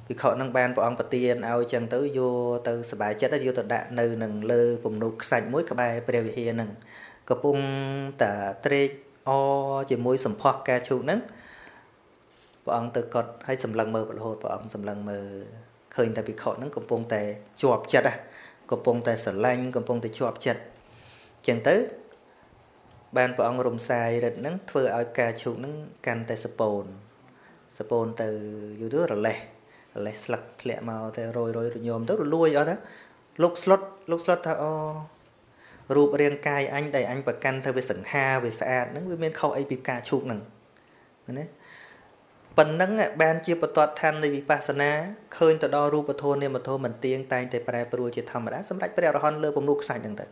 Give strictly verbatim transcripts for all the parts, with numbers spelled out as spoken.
vì họ năng ban của ông bát tiên ao chẳng tới vô từ sờ bài chết đó vô từ đạn nơi nằng lơ bùng nục sạch mũi cả bài bèo hiền nằng có bung tả tre o chỉ mũi sầm phọc ca chụp nắng của ông từ cột hay sầm lăng mờ bật hồ của ông sầm lăng mờ khơi tại vì họ nắng có bung tè chuột chặt à có bung tè sờ lanh có bung tè chuột chặt chẳng tới ban của ông rùm xài rồi nắng thưa ao ca chụp nắng can tè Sabun Sabun từ YouTube rồi lẹ lẹ sặc lẹ màu thì rồi rồi nhôm tới rồi lui ở đó lúc slot lúc slot thà o rụp riêng cài anh đầy anh và căn theo về sừng ha về xa nó với bên khâu a pê ca chụp nằng đấy phần nắng ban chia bật toát thanใน vipassana ឃើញទៅដល់រូបធម៌នាមធម៌មិនទៀងតែងតែប្រែប្រួលជាធម្មតាសម្រាប់ព្រះអរហន្តលើពំនូខ្សាច់ហ្នឹងទៅ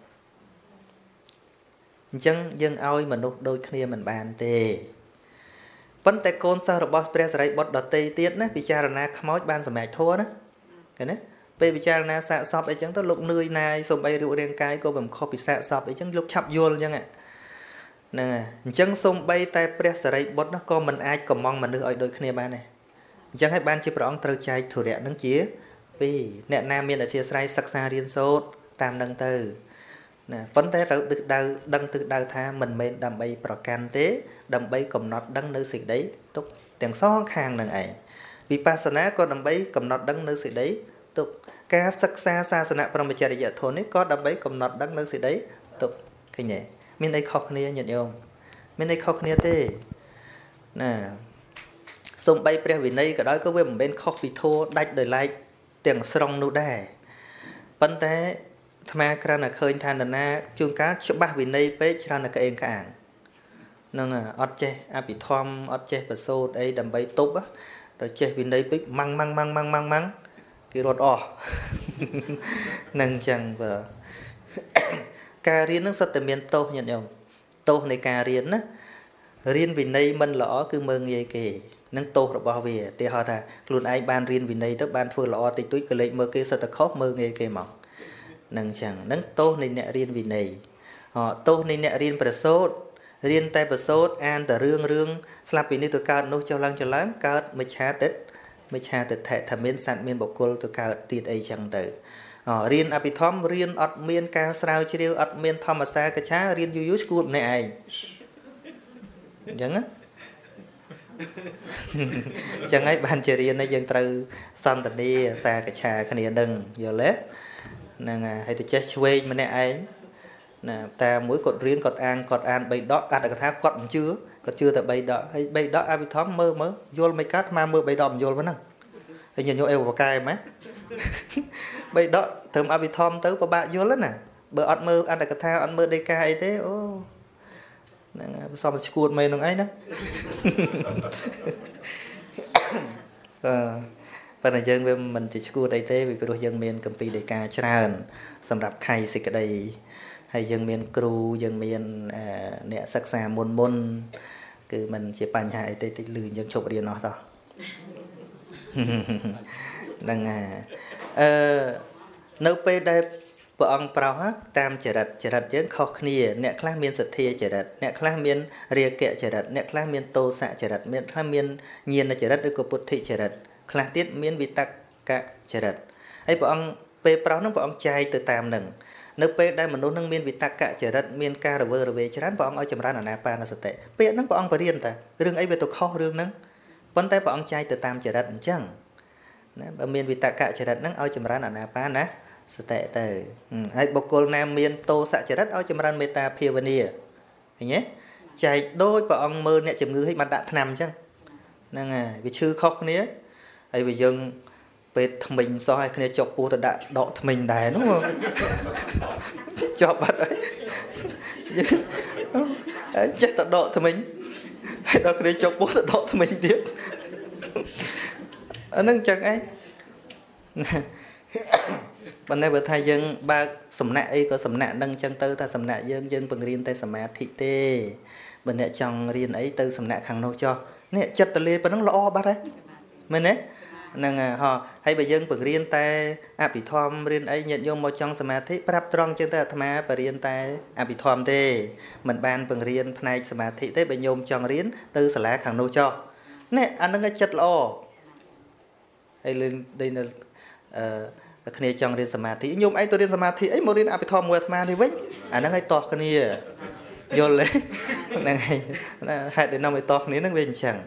អញ្ចឹងយើងឲ្យមនុស្សដូចគ្នាមិនបានទេប៉ុន្តែកូនសិស្សរបស់ព្រះសារីបុត្រដតីទៀតណាពិចារណាខ្មោចបានសម្រេចធម៌ណាឃើញទេពេលពិចារណាសាកសពអីចឹងទៅលោកនឿយណាយសូម្បីរូបរាងកាយក៏មិនខុសពីសាកសពអីចឹងលោកឆាប់យល់អញ្ចឹងហ្នឹងអញ្ចឹងសូម្បីតែព្រះសារីបុត្រនោះក៏មិនអាចកំងមនុស្សឲ្យដូចគ្នាបានដែរអញ្ចឹងហើយបានជាព្រះអង្គត្រូវចែកធុរៈនឹងជាពីរអ្នកណាមានអធិស្ឋានសិក្សារៀនសូត្រតាមនឹងទៅណាប៉ុន្តែត្រូវដឹកដៅដឹងទឹកដៅថាមិនមែនដើម្បីប្រកាន់ទេដើម្បីកំណត់ដឹងនៅសេចក្តីទុកទាំងសងខាងនឹងឯងវិបស្សនាក៏ដើម្បីកំណត់ដឹងនៅសេចក្តីទុកការសិក្សាសាសនាព្រហ្មចរិយធម៌នេះក៏ដើម្បីកំណត់ដឹងនៅសេចក្តីទុកឃើញទេមានអីខុសគ្នាញាតិញោមមានអីខុសគ្នាទេណាសំបីព្រះវិន័យក៏ដោយក៏វាមិនមែនខុសពីធម៌ដាច់ដោយឡែកទាំងស្រុងនោះដែរប៉ុន្តែអាត្មាគ្រាន់តែឃើញថានរណាជួនកាលច្បាស់វិន័យពេកច្រើនតែក្អេងក្អាងហ្នឹងអត់ចេះអភិធម្មអត់ចេះប្រសូតអីដើម្បីទប់ដល់ចេះវិន័យពេកម៉ាំងម៉ាំងម៉ាំងម៉ាំងម៉ាំងម៉ាំងគេរត់អស់ហ្នឹងចឹងបើការរៀននឹងសិតតែមានទោសញាតិញោមទោសនៃការរៀនណារៀនវិន័យមិនល្អគឺមើងងាយគេនឹងទោសរបស់វាទីហៅថាខ្លួនឯងបានរៀនវិន័យទៅបានធ្វើល្អតិចតួចក៏លេចមើលគេសិតតែខុសមើងងាយគេមកនឹងចឹងនឹងទោសនៃអ្នករៀនវិន័យអទោសនៃអ្នករៀនប្រសូតរៀនតែប្រសូតអានតែរឿងរឿងស្លាប់ពីនេះទៅកើតនោះចុះឡើងចុះឡើងកើតមិច្ឆាទិដ្ឋិមិច្ឆាទិដ្ឋិថាមានសត្វមានបុគ្គលទៅកើតទៀតអីចឹងទៅរៀនអភិធម្មរៀនអត់មានការស្រាវជ្រាវអត់មានធម្មសាកច្ឆារៀនយូរយូរឈួតម្នាក់ឯងអញ្ចឹងណាអញ្ចឹងហើយបានជារៀននេះយើងត្រូវសន្តានាសាកច្ឆាគ្នានឹងយល់ទេហ្នឹងហើយទៅចេះឆ្វេងម្នាក់ឯងណាតែមួយគាត់រៀនគាត់អានគាត់អានបីដកអត្ថកថាគាត់មិនជឿគាត់ជឿតែបីដកហើយបីដកអភិធម្មមើលមើលយល់មិនកាត់អាមើលបីដកមិនយល់ហ្នឹងហើយញញអេវកែម៉េចបីដកត្រឹមអភិធម្មទៅពិបាកយល់ណាបើអត់មើលអត្ថកថាអត់មើលដីកាអីទេអូហ្នឹងសំឈួតមេនឹងឯងណាអឺប៉ុន្តែយើងវាមិនជាឈួតអីទេពីព្រោះយើងមានកម្ពីដីកាច្រើនសម្រាប់ខៃសេចក្តីហើយយើងមានគ្រូយើងមានអ្នកសិក្សាមុនមុនគឺมันជាបញ្ហាអីទេតិចលឺយើងឈប់រៀនអស់តោះហ្នឹងហើយអឺនៅពេលដែលព្រះអង្គប្រោសតាមចរិតចរិតយើងខុសគ្នាអ្នកខ្លះមានសទ្ធាចរិតអ្នកខ្លះមានរាគៈចរិតអ្នកខ្លះមានទោសៈចរិតអ្នកខ្លះមានញាណចរិតឬក៏ពុទ្ធិចរិតខ្លះទៀតមានវិតកចរិតហើយព្រះអង្គពេលប្រោសហ្នឹងព្រះអង្គចែកទៅតាមហ្នឹងនៅពេលដែលមនុស្សនឹងមានវិតកចរិតមានការរវើរវាយច្រើនព្រះអង្គឲ្យចម្រើនអាណាបាណសតិពេលហ្នឹងព្រះអង្គបរៀនតារឿងអីវាទៅខុសរឿងហ្នឹងប៉ុន្តែព្រះអង្គចែកទៅតាមចរិតអញ្ចឹងណាបើមានវិតកចរិតហ្នឹងឲ្យចម្រើនអាណាបាណាសតិទៅហើយបុគ្គលណាមានទោសៈចរិតឲ្យចម្រើនមេត្តាភាវនាឃើញទេចែកដូចព្រះអង្គមើលអ្នកជំងឺឲ្យបានដាក់ថ្នាំអញ្ចឹងហ្នឹងហើយវាឈឺខុសគ្នាហើយវាយើងពេទ្យថ្មិញសោះឲ្យគ្នាចុកពោះទៅដាក់ដកថ្មិញដែរនោះជាប់បាត់ហើយហើយចេះតែដកថ្មិញហើយដល់គ្នាចុកពោះទៅដកថ្មិញទៀតអាហ្នឹងអញ្ចឹងឯងប៉ុន្តែបើថាយើងបើកសំណាក់អីក៏សំណាក់នឹងអញ្ចឹងទៅថាសំណាក់យើងយើងបង្រៀនតែសមាធិទេបើអ្នកចង់រៀនអីទៅសំណាក់ខាងនោះចុះនេះចិត្តតលាប៉ុណ្ណឹងល្អបាត់ហើយមែនទេហ្នឹងហ่าហើយបើយើងបង្រៀនតែអភិធម្មរៀនអីញាតិញោមមកចង់សមាធិប្រាប់ត្រង់ជាងទៅអាត្មាបរៀនតែអភិធម្មទេមិនបានបង្រៀនផ្នែកសមាធិទេបើញោមចង់រៀនទៅសាលាខាងនោះចុះនេះអាហ្នឹងចិត្តល្អ អហើយលឿនđây làអឺគ្នាចង់រៀនសមាធិញោមឯងទៅរៀនសមាធិអីមករៀនអភិធម្មមួយអាត្មានេះវិញអាហ្នឹងឲ្យតោះគ្នាយល់ទេហ្នឹងហើយហេតុដែលនាំឲ្យតោះគ្នាហ្នឹងវាអញ្ចឹង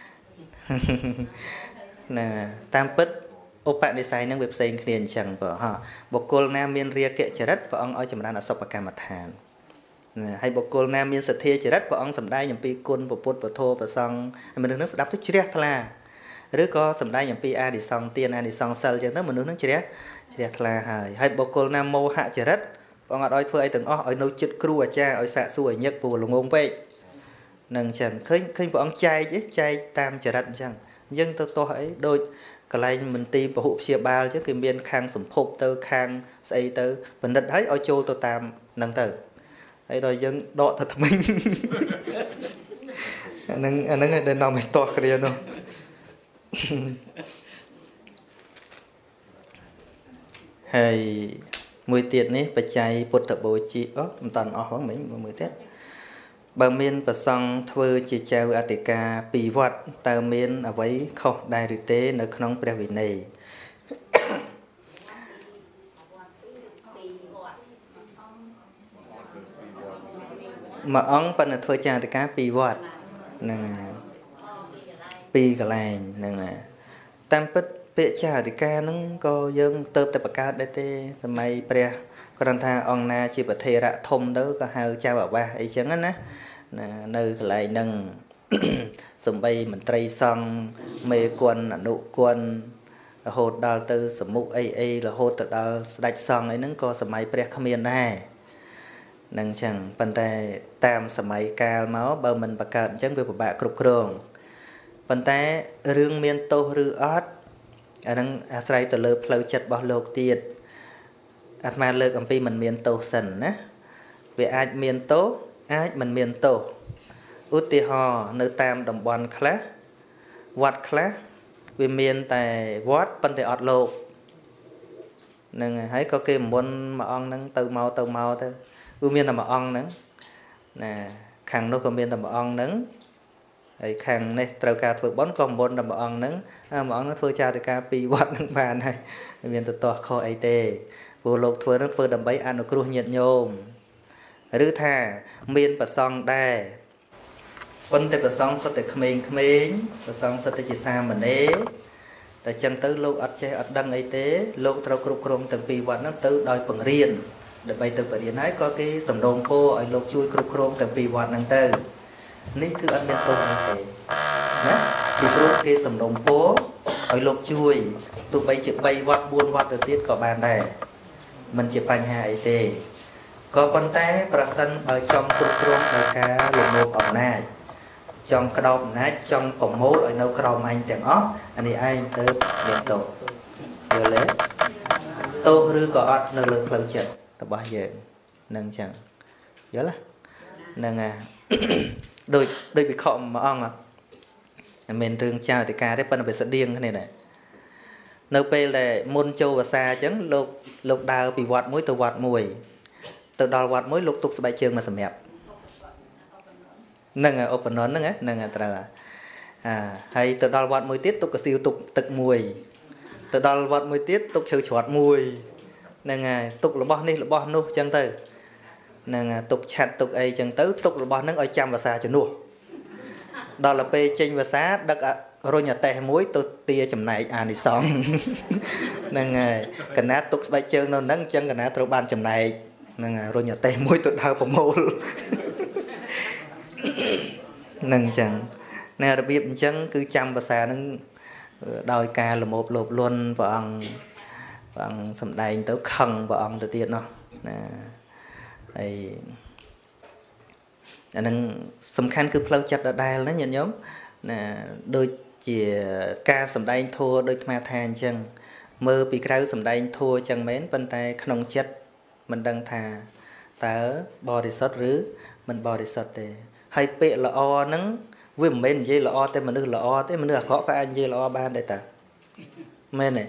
ណាតាមពិតឧបនិស្ស័យហ្នឹងវាផ្សេងគ្នាអញ្ចឹងបើហ่าបុគ្គលណាមានរាគៈចរិតព្រះអង្គឲ្យចម្រើនអសុបកម្មដ្ឋានណាហើយបុគ្គលណាមានសទ្ធាចរិតព្រះអង្គសម្ដែងអំពីគុណពុទ្ធពធប្រសង្ឃមនុស្សហ្នឹងស្ដាប់ទៅជ្រះថ្លាឬក៏សម្ដែងអំពីអានិសង្ឃទានអានិសង្ឃសិលអញ្ចឹងទៅមនុស្សហ្នឹងជ្រះជ្រះថ្លាហើយហើយបុគ្គលណាមោហៈចរិតព្រះអង្គអត់ឲ្យធ្វើអីទាំងអស់ឲ្យនៅចិត្តគ្រូអាចារ្យឲ្យសាកសួរឲ្យញឹកព្រោះល្ងងពេកនឹងអញ្ចឹងឃើញឃើញព្រះអង្គចែកចែកតាមចរិតអញ្ចឹងអញ្ចឹងទៅទាស់អីដូចកន្លែងមន្ទីរពហុព្យាបាលអញ្ចឹងគេមានខាងសម្ភពទៅខាងស្អីទៅបណ្ឌិតឲ្យឲ្យចូលទៅតាមហ្នឹងទៅហើយដល់យើងដកទៅថ្មិញអាហ្នឹងអាហ្នឹងឲ្យដល់នាំឲ្យទាស់គ្នានោះហើយមួយទៀតនេះបច្ច័យពុទ្ធបូជាអូមិនតាន់អស់ហ្នឹងមិញមួយទៀតបើមានប្រសង់ធ្វើជាចៅអធិការពីវត្តតើមានអ្វីខុសដែរឬទេនៅក្នុងព្រះវិន័យមួយអង្គប៉ុន្តែធ្វើជាអធិការពីវត្តហ្នឹងពីកន្លែងហ្នឹងតាមពិតពាក្យចាអធិការហ្នឹងក៏យើងទៅតែបង្កើតដែរទេសម័យព្រះគ្រាន់ថាអង្គណាជាប្រធេរៈធំទៅក៏ហៅចៅអាវាសអីចឹងណាណានៅកន្លែងហ្នឹងសំបីមន្ត្រីសង្ឃមេគុណអនុគុណរហូតដល់ទៅសមុខអីអីរហូតទៅដល់ស្ដេចសង្ឃអីហ្នឹងក៏សម័យព្រះគ្មានដែរហ្នឹងចឹងប៉ុន្តែតាមសម័យកាលមកបើមិនបង្កើតអញ្ចឹងវាពិបាកគ្រប់គ្រងប៉ុន្តែរឿងមានទោសឬអត់អាហ្នឹងអាស្រ័យទៅលើផ្លូវចិត្តរបស់លោកទៀតអាត្មាលើកអំពីមិនមានទោសសិនណាវាអាចមានទោសអាចមិនមានទោសឧទាហរណ៍នៅតាមតំបន់ខ្លះវត្តខ្លះវាមានតែវត្តប៉ុន្តែអត់លោកហ្នឹងហើយក៏គេមុនមួយអង្គហ្នឹងទៅមកទៅមកទៅវាមានតែមួយអង្គហ្នឹងណាខាងនោះក៏មានតែមួយអង្គហ្នឹងហើយខាងនេះត្រូវការធ្វើបុណ្យក៏មុនតែមួយអង្គហ្នឹងមួយអង្គហ្នឹងធ្វើចារការពីវត្តហ្នឹងបានហើយមានទៅតោះខុសអីទេព្រោះលោកធ្វើហ្នឹងធ្វើដើម្បីអនុគ្រោះញាតិញោមឬថាមានប្រសង់ដែរប៉ុន្តែប្រសង់សុទ្ធតែក្មេងក្មេងប្រសង់សុទ្ធតែជាសាមណេរតែចឹងទៅលោកអត់ចេះអត់ដឹងអីទេលោកត្រូវគ្រប់គ្រងទាំងពីរវត្តហ្នឹងទៅដោយបង្រៀនដើម្បីទៅបរិញ្ញាហើយក៏គេសំណូមពរឲ្យលោកជួយគ្រប់គ្រងទាំងពីរវត្តហ្នឹងទៅនេះគឺអត់មានទោសអីទេណាពីព្រោះគេសំណូមពរឲ្យលោកជួយទោះបីជាបីវត្តបួនវត្តទៅទៀតក៏បានដែរមិនជាបញ្ហាអីទេក៏ប៉ុន្តែប្រសិនបើចង់គ្រប់គ្រងដោយការលំងអំណាចចង់ក្តោបអំណាចចង់ប្រមូលឲ្យនៅក្រោមអញទាំងអស់អានេះឯងទៅមានទោសយល់ទេទោសឬក៏អត់នៅលើផ្លូវចិត្តរបស់យើងនឹងចឹងយល់ទេហ្នឹងអាដូចដូចវិខមួយអង្គមិនមែនរឿងចៅអធិការទេប៉ុន្តែវាស្តៀងគ្នាដែរនៅពេលដែលមុនចូលភាសាអញ្ចឹងលោកលោកដើរពីវត្តមួយទៅវត្តមួយទៅដល់វត្តមួយលោកទុកស្បែកជើងមកសម្រាប់ហ្នឹងឧបនន្តហ្នឹងហ្នឹងត្រូវអាហើយទៅដល់វត្តមួយទៀតទុកកសៀវទុកទឹកមួយទៅដល់វត្តមួយទៀតទុកឈើច្រត់មួយហ្នឹងហើយទុករបស់នេះរបស់នោះអញ្ចឹងទៅហ្នឹងទុកឆាត់ទុកអីអញ្ចឹងទៅទុករបស់ហ្នឹងឲ្យចាំភាសាជំនួសដល់ទៅពេលចេញភាសាដឹករុញអតេះមួយទៅទាចំណែកអានិសង្ឃហ្នឹងហើយកណាទុកស្បែកជើងនៅហ្នឹងអញ្ចឹងកណាត្រូវបានចំណែកហ្នឹងរុញអតេះមួយទៅដើរប្រមូលហ្នឹងអញ្ចឹងណែរបៀបអញ្ចឹងគឺចាំភាសាហ្នឹងដោយការលមោបលោបលន់ព្រះអង្គព្រះអង្គសំដែងទៅខឹងព្រះអង្គទៅទៀតនោះណាហើយអានឹងសំខាន់គឺផ្លូវចិត្តដដែលណាញាតិញោមណាដូចជាការសំដែងធัวដូចអាត្មាថាអញ្ចឹងមើលពីក្រៅសំដែងធัวអញ្ចឹងមែនប៉ុន្តែក្នុងចិត្តមិនដឹងថាតើបរិសុទ្ធឬមិនបរិសុទ្ធទេហើយពាក្យល្អហ្នឹងវាមិនមែននិយាយល្អតែមនុស្សល្អទេមនុស្សអាក្រក់ក៏អាចនិយាយល្អបានដែរតាមែនទេ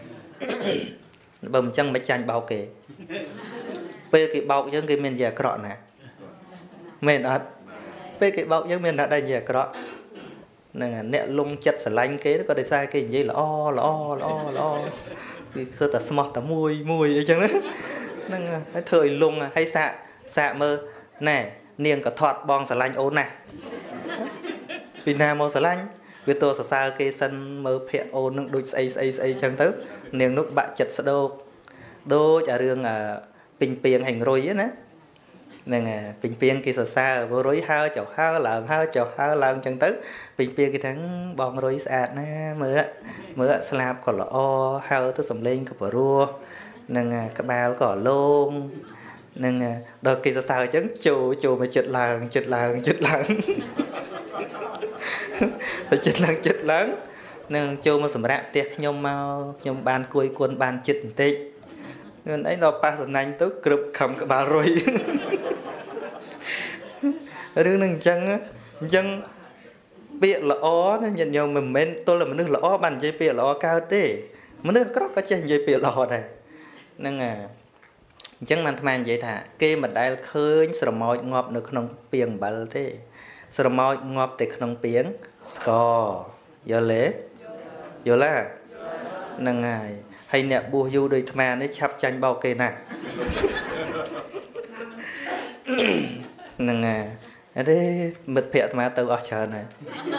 បើមិនចឹងមិនចាញ់បោកគេពេលគេបោកយើងគេមាននិយាយអាក្រក់ណាមែនអត់ពេលគេបោកយើងមានអ្នកដែលនិយាយអាក្រក់ nè nè lung chất sờ lanh kế nó có để sai cái gì là o là o là o là o vì cơ ta smart ta mùi mùi vậy chẳng đấy nè cái thời lung hay xạ xạ mơ nè niềng cả thọt bong sờ lanh ôn này vì nào màu sờ lanh vì tôi sờ xa cái sân mơ phẹ ôn nó đôi say say say chẳng tới niềng nước bạn chật sờ đô đô trả riêng à bình pieng hành rồi á nè nè bình pieng kia sờ xa vô rối hao chậu hao lợn hao chậu hao lợn chẳng tới bình pieng cái tháng bong rối sạch nè mưa mưa slab còn là o hao tới sầm lên cái bờ rùa nè cái bao còn lôm nè đôi kia sờ xa chẳng chù chù mà chật lợn chật lợn chật lợn phải chật lợn chật lợn nè chù mà sầm rạp tiệt nhom mau nhom ban cùi cuốn ban chật tít nên ấy nó pa sần anh tới cướp cầm cái bà rồi đương nâng chân á chân bịa là ó nó nhận nhau mình men tôi là mình nước là ó bàn dây bịa là ó cao thế mình nước có có trên dây bịa là ó này nên à chân mình tham vậy thà kê mình đại khơi sờ mồi ngọt được nông pieng bal thế sờ mồi ngọt từ nông pieng score giờ lẽ giờ là nên ngày hay nè bùa du đời tham nó chắp tranh bao kê nè nên à đây mệt phệ tham từ ở chờ này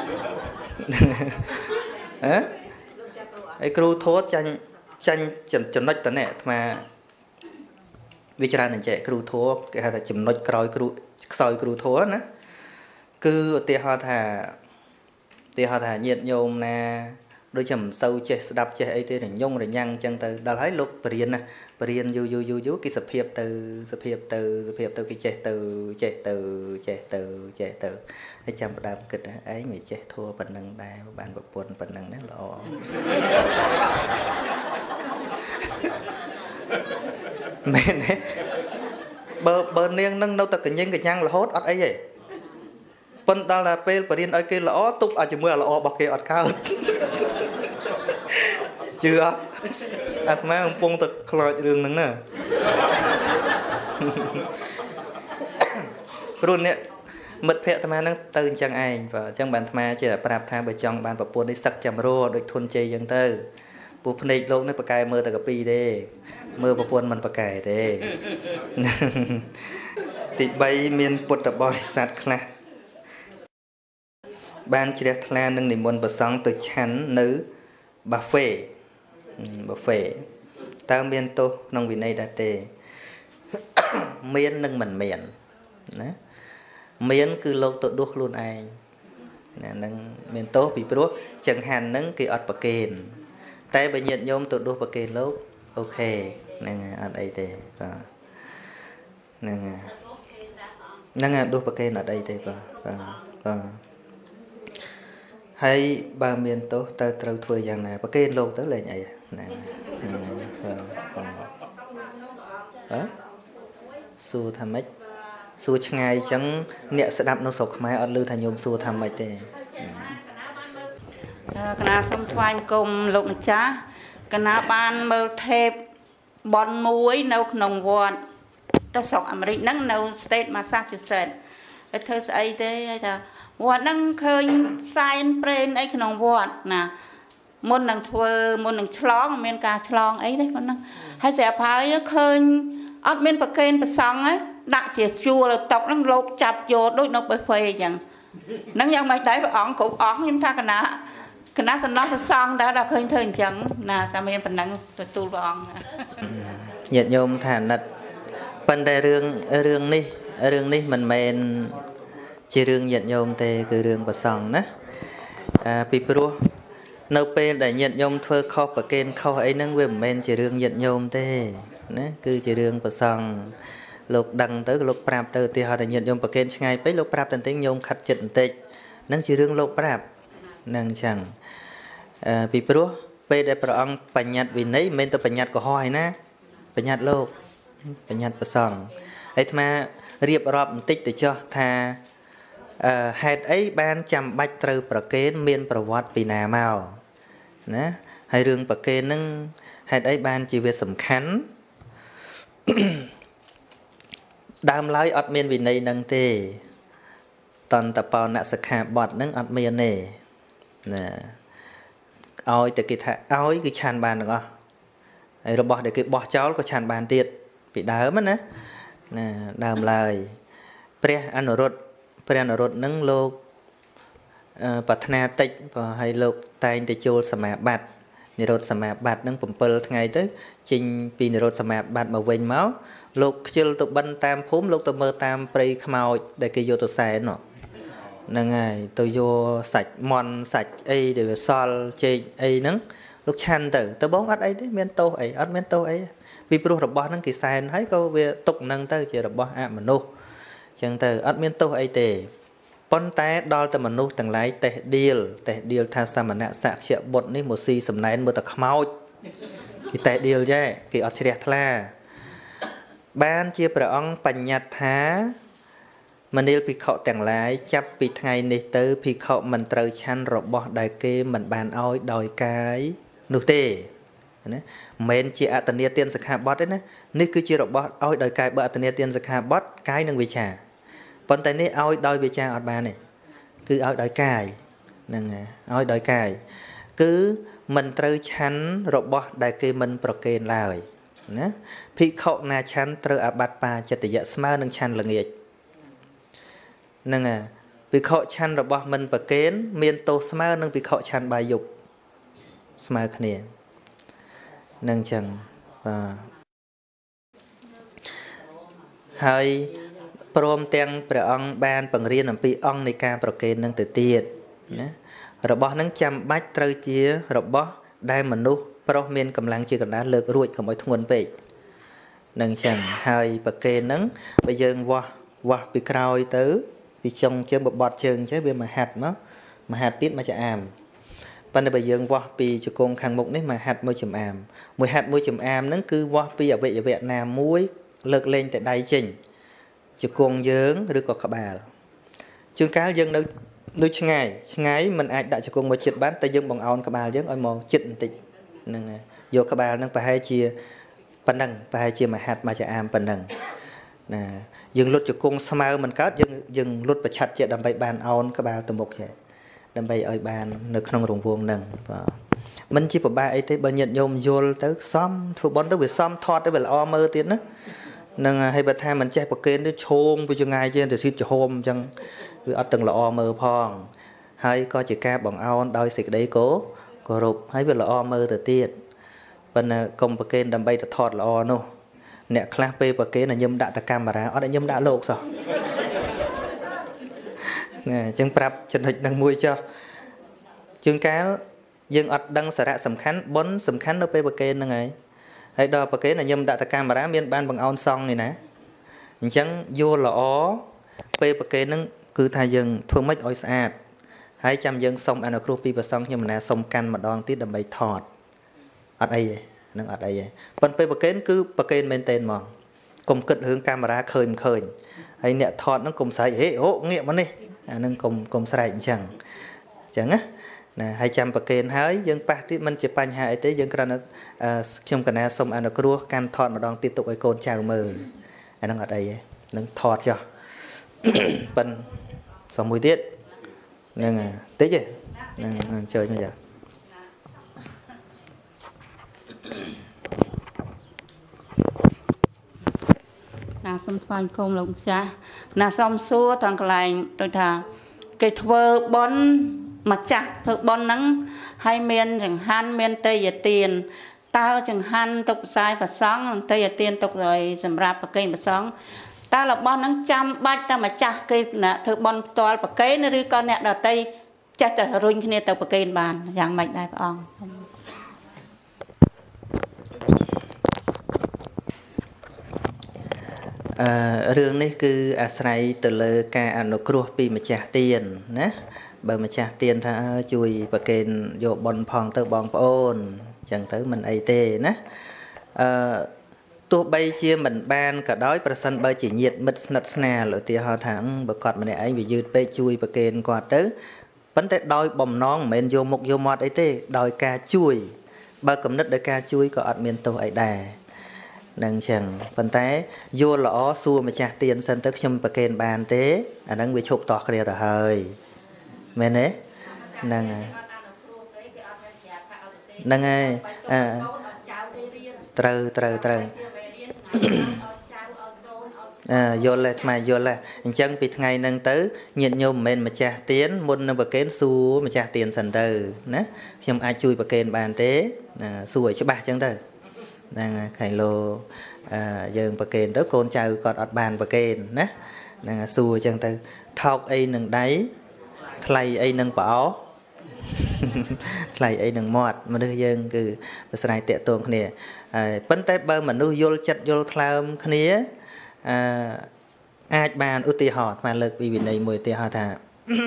á cái kêu thốt tranh tranh chấm chấm nách tận nè mà vì cho nên chạy kêu thốt cái hay là chấm nách còi kêu soi kêu thốt nữa cứ tiền họ thà tiền họ thà nhiệt nhôm nè đôi chầm sâu che đập che ấy thế này nhung rồi nhăn chân từ đã thấy lúc bền nè bền du du du du cái sập hiệp từ sập hiệp từ sập hiệp từ cái che từ che từ che từ che từ hay chầm đam kịch ấy mày che thua bình năng đai bạn bậc buồn bình năng đấy lọ mẹ này bờ bờ niêng nâng đâu ta cái nhanh cái nhăn là hốt ở ấy vậy phân ta là pel bền ở kia lọ túc ở chừng mưa lọ bọc kia ở cao chưa anh má ông phong thực khơi đường nắng nè rồi nè mật phệ tham năng từ chẳng ai và chẳng bàn tham chỉ là prap tham bởi trong bàn bậc buồn đi sắc chầm rô được thôn chơi dân tư buộc này lâu này bậc cài mơ từ cái pi đây mơ bậc buồn mình bậc cài đây thì bay miền bột đập bò sạt khla ban chỉ đẹp khla nâng niệm môn bậc song từ chắn nữ bà phê bà phê ta miền tô nông vị này đã tề miền nâng mình miền miền cứ lâu tự đuốc luôn anh nâng miền tô bị bố chẳng hạn nâng cái ọt bà kền tay bà nhận nhôm tự đuốc bà kền lâu ok nâng ở đây tề nâng nâng đuốc bà kền ở đây tề và hay ba miền tốt ta trâu thuê dạng này bà kê lô tới lên vậy nè đó xua tham mấy xua ngày chẳng nẹt sẽ đạp nó sọc máy ở lư thành nhôm xua tham mấy tê cái nào xong thoại cùng lục chá cái nào ban mơ thép bon muối nấu nồng vòn ta sọc America nắng nấu state Massachusetts cái thứ ấy thế là vọt năng khơi sai brain ấy cái nòng vọt nè môn năng thưa môn năng chlong men cả chlong ấy đấy môn năng hay sẽ phải khơi ở men bậc kênh bậc song ấy đặt chỉ chua là tộc năng lột chập vô đôi nó bởi phê chẳng năng yang mày đấy bà ỏng cũng ỏng nhưng ta cái nào cái nào sản nó song đã đã khơi thời chẳng là Samean phần năng tôi tu bà ỏng nhiệt nhôm thản nật phần đề rương rương đi rương đi mình men chỉ rương nhiệt nhôm thì cứ rương bờ sòng nè à pipro nấu pe để nhiệt nhôm phơi kho bờ kênh kho ấy nâng về men chỉ rương nhiệt nhôm thế nè cứ chỉ rương bờ sòng lục đằng tới lục prap tới thì họ để nhiệt nhôm bờ kênh ngày tới lục prap tới tiếng nhôm khát chật tịch nâng chỉ rương lục prap nâng chẳng à pipro pe để pro ông bành nhạt vì nấy men tới bành nhạt của hoài nè bành nhạt lục bành nhạt bờ sòng ấy mà riệp rọp tích để cho tha hạt ấy ban chăm bách trừ bậc kén miền bậc vót vì nà màu nè hay rương bậc kén nâng hạt ấy ban chỉ việc sầm khánh đam lái ọt miền vì này nâng tê toàn tập bò nạ sạc hạ bọt nâng ọt miền nè nè oi từ cái thà oi cái chăn bàn được không ai rồi bỏ để cái bỏ cháu có chăn bàn tiệt bị đá mất nè nè đàm lời pre ăn rốt pre ăn rốt nâng lô bát na tịch và hay lô tay để chôn sầm bát nề rốt sầm bát nâng bẩm pel ngày tới trình pi nề rốt sầm bát mà vinh máu lục chưa tụ bân tam phốm lục tụ mơ tam prey khmao để cái vô tụ xài nó nè ngày tôi vô sạch mòn sạch ấy để sol chơi ấy nắng lúc chăn tử tôi bóng ắt ấy đấy men tô ấy ắt men tô ấy vì pro đập bóng nắng kỳ sai thấy câu về tục nâng tới chỉ đập bóng à mà nô chẳng tử ắt men tô ấy tề pon té đo từ mà nô từng lái tè deal tè deal tha sa mà nạ sạc chẹo bột ní một xì sầm nén một tờ khmao thì tè deal chứ kỳ ắt chẹt thla ban chiaประองปัญญาธามณีភិក្ខុទាំងឡាយចាប់ពីថ្ងៃនេះទៅភិក្ខុមិនត្រូវឆាន់របស់ដែលគេមិនបានឲ្យដោយកាយនោះទេណាមិនមែនជាអតនីទានសិក្ខាបទទេណានេះគឺជារបស់ឲ្យដោយកាយបើអតនីទានសិក្ខាបទកាយនិងវិជ្ជាប៉ុន្តែនេះឲ្យដោយវិជ្ជាអត់បានទេគឺឲ្យដោយកាយហ្នឹងឲ្យដោយកាយគឺមិនត្រូវឆាន់របស់ដែលគេមិនប្រគេនឡើយណាភិក្ខុណាឆាន់ត្រូវអាបត្តិបាចិត្តយៈស្មើនឹងឆាន់ល្ងាចហ្នឹងហើយភិក្ខុឆាន់របស់មិនប្រគេនមានទោសស្មើនឹងភិក្ខុឆាន់បាយយប់ស្មើគ្នានឹងចឹងបាទហើយព្រមទាំងព្រះអង្គបានបង្រៀនអំពីអង្គនៃការប្រគេននឹងទៅទៀតណារបស់នឹងចាំបាច់ត្រូវជារបស់ដែលមនុស្សប្រុសមានកម្លាំងជាកណ្ដាលលើករួចកុំឲ្យធ្ងន់ពេកនឹងចឹងហើយប្រគេននឹងបើយើងវាស់វាស់ពីក្រោយទៅពីចុងជើងបបត់ជើងចេះវាមហាត់មកមហាត់ទៀតមកច្អាមប៉ុន្តែបើយើងវាស់ពីជង្គង់ខាងមុខនេះមហាត់មួយចំអាមមួយហាត់មួយចំអាមហ្នឹងគឺវាស់ពីអវយវៈណាមួយលើកលែងតែដៃចេញជង្គង់យើងឬក៏ក្បាលជួនកាលយើងនៅនៅឆ្ងាយឆ្ងាយមិនអាចដាក់ជង្គង់មកជិតបានតែយើងបង្អោនក្បាលយើងឲ្យមកជិតបន្តិចហ្នឹងយកក្បាលហ្នឹងប្រហែលជាប៉ុណ្ណឹងប្រហែលជាមហាត់មកច្អាមប៉ុណ្ណឹងណាយើងលុតជង្គង់ស្មើមិនកើតយើងយើងលុតប្រឆាត់ជាដើម្បីបានអោនក្បាលទៅមុខចេះដើម្បីឲ្យបាននៅក្នុងរង្វង់ហ្នឹងបាទមិនជាពិបាកអីទេបើញាតិញោមយល់ទៅសំធ្វើបន់ទៅវាសំថតទៅវាល្អមើលទៀតណានឹងហើយបើថាមិនចេះប្រគេនទៅឈោងវាចងាយជាងទៅស៊ីចហោមអញ្ចឹងវាអត់ទាំងល្អមើលផងហើយក៏ជាការបង្អោនដោយសេចក្តីគោគោរពហើយវាល្អមើលទៅទៀតប៉ុន្តែកុំប្រគេនដើម្បីទៅថតល្អនោះអ្នកខ្លះពេលប្រគេនញឹមដាក់តែកាមេរ៉ាអត់ឲ្យញឹមដាក់លោកសោះណែអញ្ចឹងប្រាប់ចំណុចនឹងមួយចុះជួនកាលយើងអត់ដឹងសារៈសំខាន់បុណ្យសំខាន់នៅពេលប្រគេនហ្នឹងហើយហើយដល់ប្រគេនញឹមដាក់តែកាមេរ៉ាមានបានបង្អោនសង់នេះណាអញ្ចឹងយល់ល្អពេលប្រគេនហ្នឹងគឺថាយើងធ្វើម៉េចឲ្យស្អាតហើយចាំយើងសុំអនុគ្រោះពីព្រះសង្ឃខ្ញុំណាសុំកាន់ម្ដងទៀតដើម្បីថតអត់អីទេនឹងអត់អីទេប៉ុន្តែពេលប្រគេនគឺប្រគេនមែនតើហ្មងកុំគិតរឿងកាមេរ៉ាឃើញមិនឃើញហើយអ្នកថតហ្នឹងកុំស្រែកហេអូងាកមកនេះអាហ្នឹងកុំកុំស្រែកអញ្ចឹងអញ្ចឹងណាណាហើយចាំប្រគេនហើយយើងប៉ះទៀតមិនជាបញ្ហាអីទេយើងគ្រាន់តែខ្ញុំកណាសុំអនុគ្រោះកាន់ថតម្ដងទៀតទុកឲ្យកូនចៅមើលអាហ្នឹងអត់អីទេនឹងថតចុះប៉ិនសុំមួយទៀតហ្នឹងតិចទេហ្នឹងអញ្ជើញមកចាណាសូមថ្វាយគុំលោកម្ចាស់ណាសូមសួរទាំងកន្លែងដូចថាគេធ្វើបុណ្យម្ចាស់ធ្វើបុណ្យហ្នឹងហើយមានចង្ហាន់មានទេយទានតើចង្ហាន់ទុកផ្សាយប្រសង់និងទេយទានទុកឲ្យសម្រាប់ប្រគេនប្រសង់តើរបស់ហ្នឹងចាំបាច់តែម្ចាស់គេធ្វើបុណ្យផ្ទាល់ប្រគេនឬក៏អ្នកដទៃចេះតែរុញគ្នាទៅប្រគេនបានយ៉ាងម៉េចដែរព្រះអង្គអឺរឿងនេះគឺអាស្រ័យទៅលើការអនុគ្រោះពីម្ចាស់ទានណាបើម្ចាស់ទានថាជួយប្រគេនយកបុណ្យផងទៅបងប្អូនអញ្ចឹងទៅមិនអីទេណាអឺទោះបីជាមិនបានក៏ដោយប្រសិនបើជាញាតិមិត្តស្និទ្ធស្នាលឧទាហរណ៍ថាបើគាត់ម្នាក់ឯងវាយឺតពេកជួយប្រគេនគាត់ទៅប៉ុន្តែដោយបំណងមិនមែនយកមុខយកមាត់អីទេដោយការជួយបើគំនិតដោយការជួយក៏អត់មានទោសអីដែរនឹងអញ្ចឹងប៉ុន្តែយល់ល្អសួរម្ចាស់ទានសិនទៅខ្ញុំប្រគេនបានទេអាហ្នឹងវាឈប់តោះគ្នាទៅហើយមែនទេហ្នឹងហើយ nâng ai à trừ trừ trừ à vô lại mà vô lại chẳng bị ngày nâng tới nhiệt nhôm mình mà trả tiền muốn nâng bậc kén xu mà trả tiền sẵn từ nè nhưng ai chui bậc kén bàn tế xu ở chỗ bạc chẳng từ đang khải lô dường bậc kén tới con chào còn ọt bàn bậc kén nè xu chẳng từ thọc ấy nâng đáy thay ấy nâng bỏ thay ấy nâng mọt mà đưa dân cứ bậc này tệ tuồng nè vấn tế bơ mà nuôi vô chất vô thlam khía ai bàn ưu tiên họ mà lực vì vì này mùi tiền họ thà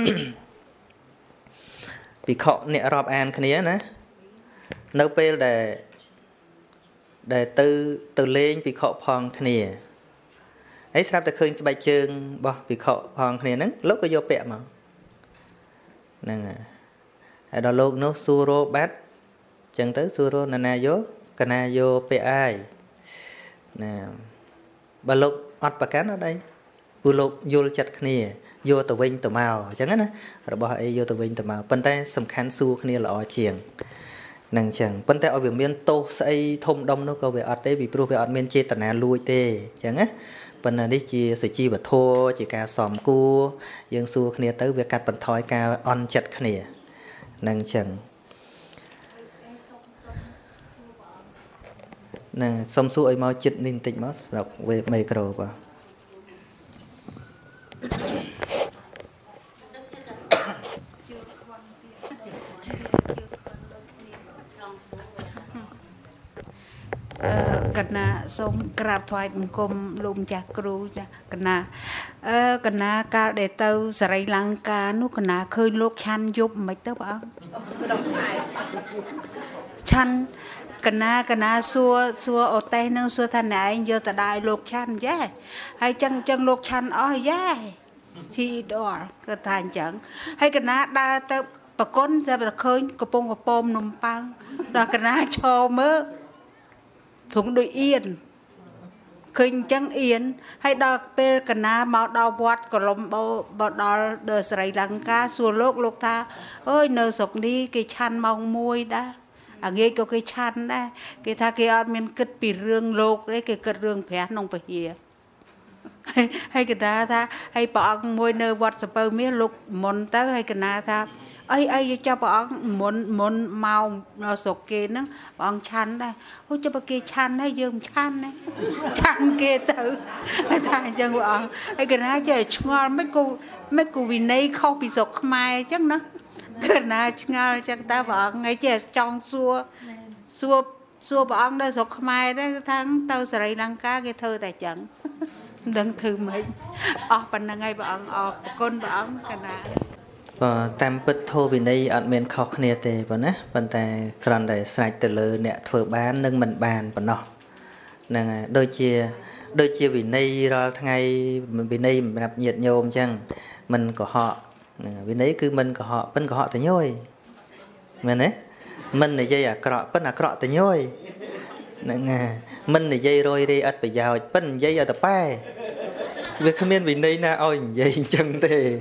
vì họ nè rộp an khía nè nấu bê để để từ từ lên vì họ phong khía ấy sắp ta khơi bài chương bỏ vì họ phong khía nè lúc có vô bẹ mà nè đó lúc nó suro bát chẳng tới suro nà nà vô cả nà vô bẹ ai nè bà lúc ọt bà cán ở đây bà lúc vô chặt khnia vô tờ vinh tờ màu chẳng á rồi bỏ ấy vô tờ vinh tờ màu bên tay sầm khăn su khnia là ở chiềng nâng chẳng bên tay ở biển miền tô xây thông đông nó có về ọt đấy bị pro về ọt miền chê tờ nà lui tê chẳng á bên này đi chia sự chi và thua chỉ cả xòm cua dương su khnia tới việc cắt bẩn thói ca on chặt khnia nâng chẳng nè xong xuôi ấy mau chích nên tịnh máu đọc về micro qua kena song krap thoại cùng lùm chặt cừu cha kena kena ca để tàu Sri Lanka nó kena khơi lốp chăn giúp mấy tớ bảo chăn kena kena xua xua ở tây nương xua thanh này giờ ta đại lục chăn giá hay chân chân lục chăn ở giá thì đó cái thành chẳng hay kena đa ta bà con ra bà khơi cái bông cái bông nôm pang đó kena cho mơ thùng đôi yên khơi chân yên hay đó pe kena mau đau bọt còn lom bao bao đó đời Sri Lanka xua lục lục tha ơi nợ sọc đi cái chăn mong môi đã à nghe có cái chăn đấy cái tha cái ăn miên cất bị rương lục đấy cái cất rương phé nông phải hiền hay hay cái đó tha hay bỏ môi nơi vọt sập bờ miết lục muốn tới hay cái nào tha ấy ấy cho bỏ muốn muốn màu nó sọc kia nó bỏ chăn đây ôi cho bỏ kia chăn hay dương chăn đấy chăn kia tự hay tha chân bỏ hay cái nào chơi ngon mấy cô mấy cô vì này không bị sọc mai chắc nó cái nào ngon chắc ta bỏ ngay chơi trong xua xua xua bỏ đây sọc mai đấy tháng tàu Sri Lanka cái thơ tài trận đừng thử mấy ở bên ngay bỏ ở con bỏ cái nào và tam bứt thô vì đây ở miền khóc nè tề và nè bên tay còn để sạch từ lơ nè thưa bán nâng mình bàn và nọ nè đôi chia đôi chia vì đây rồi tháng ngày vì đây mình gặp nhiệt nhôm chăng mình của họ vì đấy cứ mình của họ bên của họ tới nhoi mình đấy mình là dây à cọ bên là cọ tới nhoi nè mình là dây rồi đi ắt bây giờ bên dây ở tập ba việc không biết vì đây na ôi dây chân thế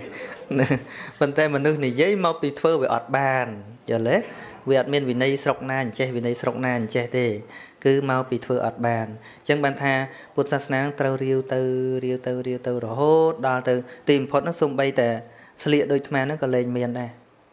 bên tay mình nước này giấy mau bị thưa về ọt bàn giờ lẽ vì ọt miền vì đây sọc na che vì đây sọc na che thế cứ mau bị thưa ọt bàn chẳng bàn tha Phật sát sáng trâu riêu từ riêu từ riêu từ rồi hốt đo từ tìm Phật nó xung bay tè sliệt đôi thằng nó còn lên miền đây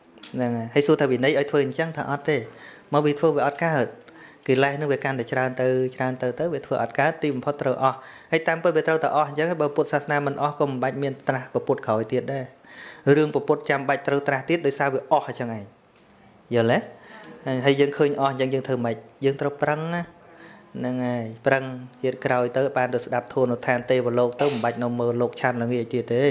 hay xua thay vì đây ở thưa chẳng thà ọt thế mau bị thưa về ọt cá hệt kỳ lai nó về can để tràn từ tràn từ tới về thưa ọt cá tìm Phật trâu ọ hay tam bơi về trâu tờ ọ chẳng cái bờ Phật sát na mình ọ cùng bạch miền tra bờ Phật khỏi tiệt đây rương bộ bột chăm bạch trâu tra tiết đối sao với o chẳng ngày giờ lẽ hay dân khơi o dân dân thơ mạch dân trâu prăng á nâng ngày prăng chết cào tới ban được đạp thôn nó than tê vào lô tới một bạch nó mơ lột chăn là nghe chia thế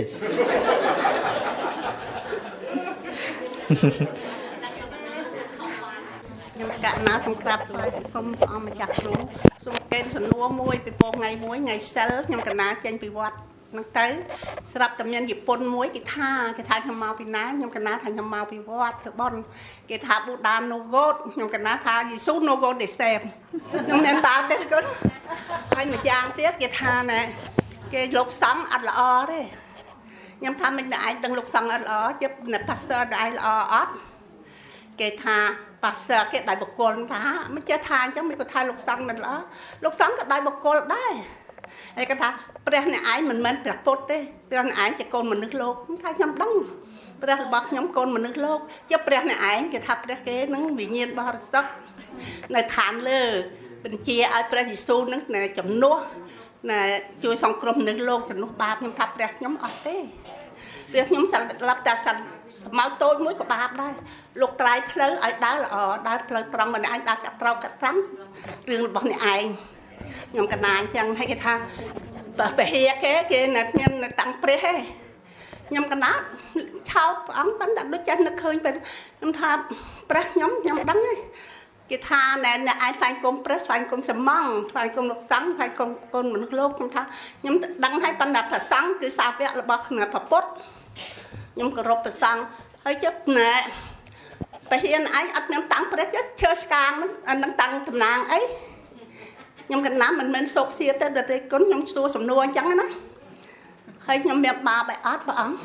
nhưng mà cả ná xong crap không ông mà chặt luôn xong cái sân mua muối bị bông ngày muối ngày sel nhưng mà cả ná trên bị vọt nó tới sập tầm nhân dịp pôn muối cái tha cái tha nhầm màu bị ná nhưng cái ná thành nhầm màu bị vót thực bon cái tha bút đan no gốt nhưng cái ná tha gì sút no gốt để xem nhưng nên tao đến cái hay mà trang tiết cái tha này cái lục sóng ăn là o đấy nhưng tham mình lại đừng lục sóng ăn là o chứ là pastor đại là o ót គេថាប៉ាសើគេដៃបកុលថាមិនចេះថាអញ្ចឹងមិនគាត់ថាលោកសង្ឃមិនល្អលោកសង្ឃក៏ដៃបកុលដែរហើយគាត់ថាព្រះអ្នកឯងមិនមែនព្រះពុទ្ធទេព្រះអ្នកឯងជាកូនមនុស្សលោកថាខ្ញុំដឹងព្រះរបស់ខ្ញុំកូនមនុស្សលោកជាព្រះអ្នកឯងគេថាព្រះគេនឹងវិញ្ញាណបរិសុទ្ធនៅឋានលើបញ្ជាឲ្យព្រះយេស៊ូវនឹងជំនួសណាជួយសង្គ្រោះមនុស្សលោកជំនួសបាបខ្ញុំថាព្រះខ្ញុំអត់ទេព្រះខ្ញុំសម្រាប់តែសម្ៅតូចមួយក៏បាបដែរលោកត្រាយផ្លូវឲ្យដើរល្អដើរផ្លូវត្រង់ម្នាក់ឯងដើរកាត់ត្រង់កាត់ត្រង់រឿងរបស់អ្នកឯងខ្ញុំកណាអញ្ចឹងហើយគេថាពហិយគេគេនៅមានតាំងព្រះទេខ្ញុំកណាឆោតព្រះអង្គប៉ុន្តែដូចចេះនឹកឃើញខ្ញុំថាព្រះខ្ញុំខ្ញុំដឹងទេគេថាណែអ្នកឯងស្វែងគុំព្រះស្វែងគុំសមងស្វែងគុំលោកសង្ឃស្វែងគុំកូនមនុស្សលោកខ្ញុំថាខ្ញុំដឹងហើយប៉ុន្តែព្រះសង្ឃគឺសាវករបស់ព្រះពុទ្ធខ្ញុំគោរពព្រះសង្ឃហើយជិបណែបរិញ្ញាឯងអត់មានតាំងព្រះទេឈើស្កាងហ្នឹងនឹងតាំងតំណាងអីខ្ញុំកណាំមិនមែនសោកសៀទេតែគុណខ្ញុំស្ទួសំណួរអញ្ចឹងណាហើយខ្ញុំមានបាបឯអត់ព្រះអង្គ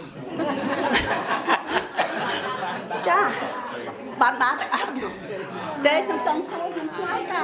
ចាបានបាបឯអត់ទេខ្ញុំចង់សួរខ្ញុំឆ្លើយចា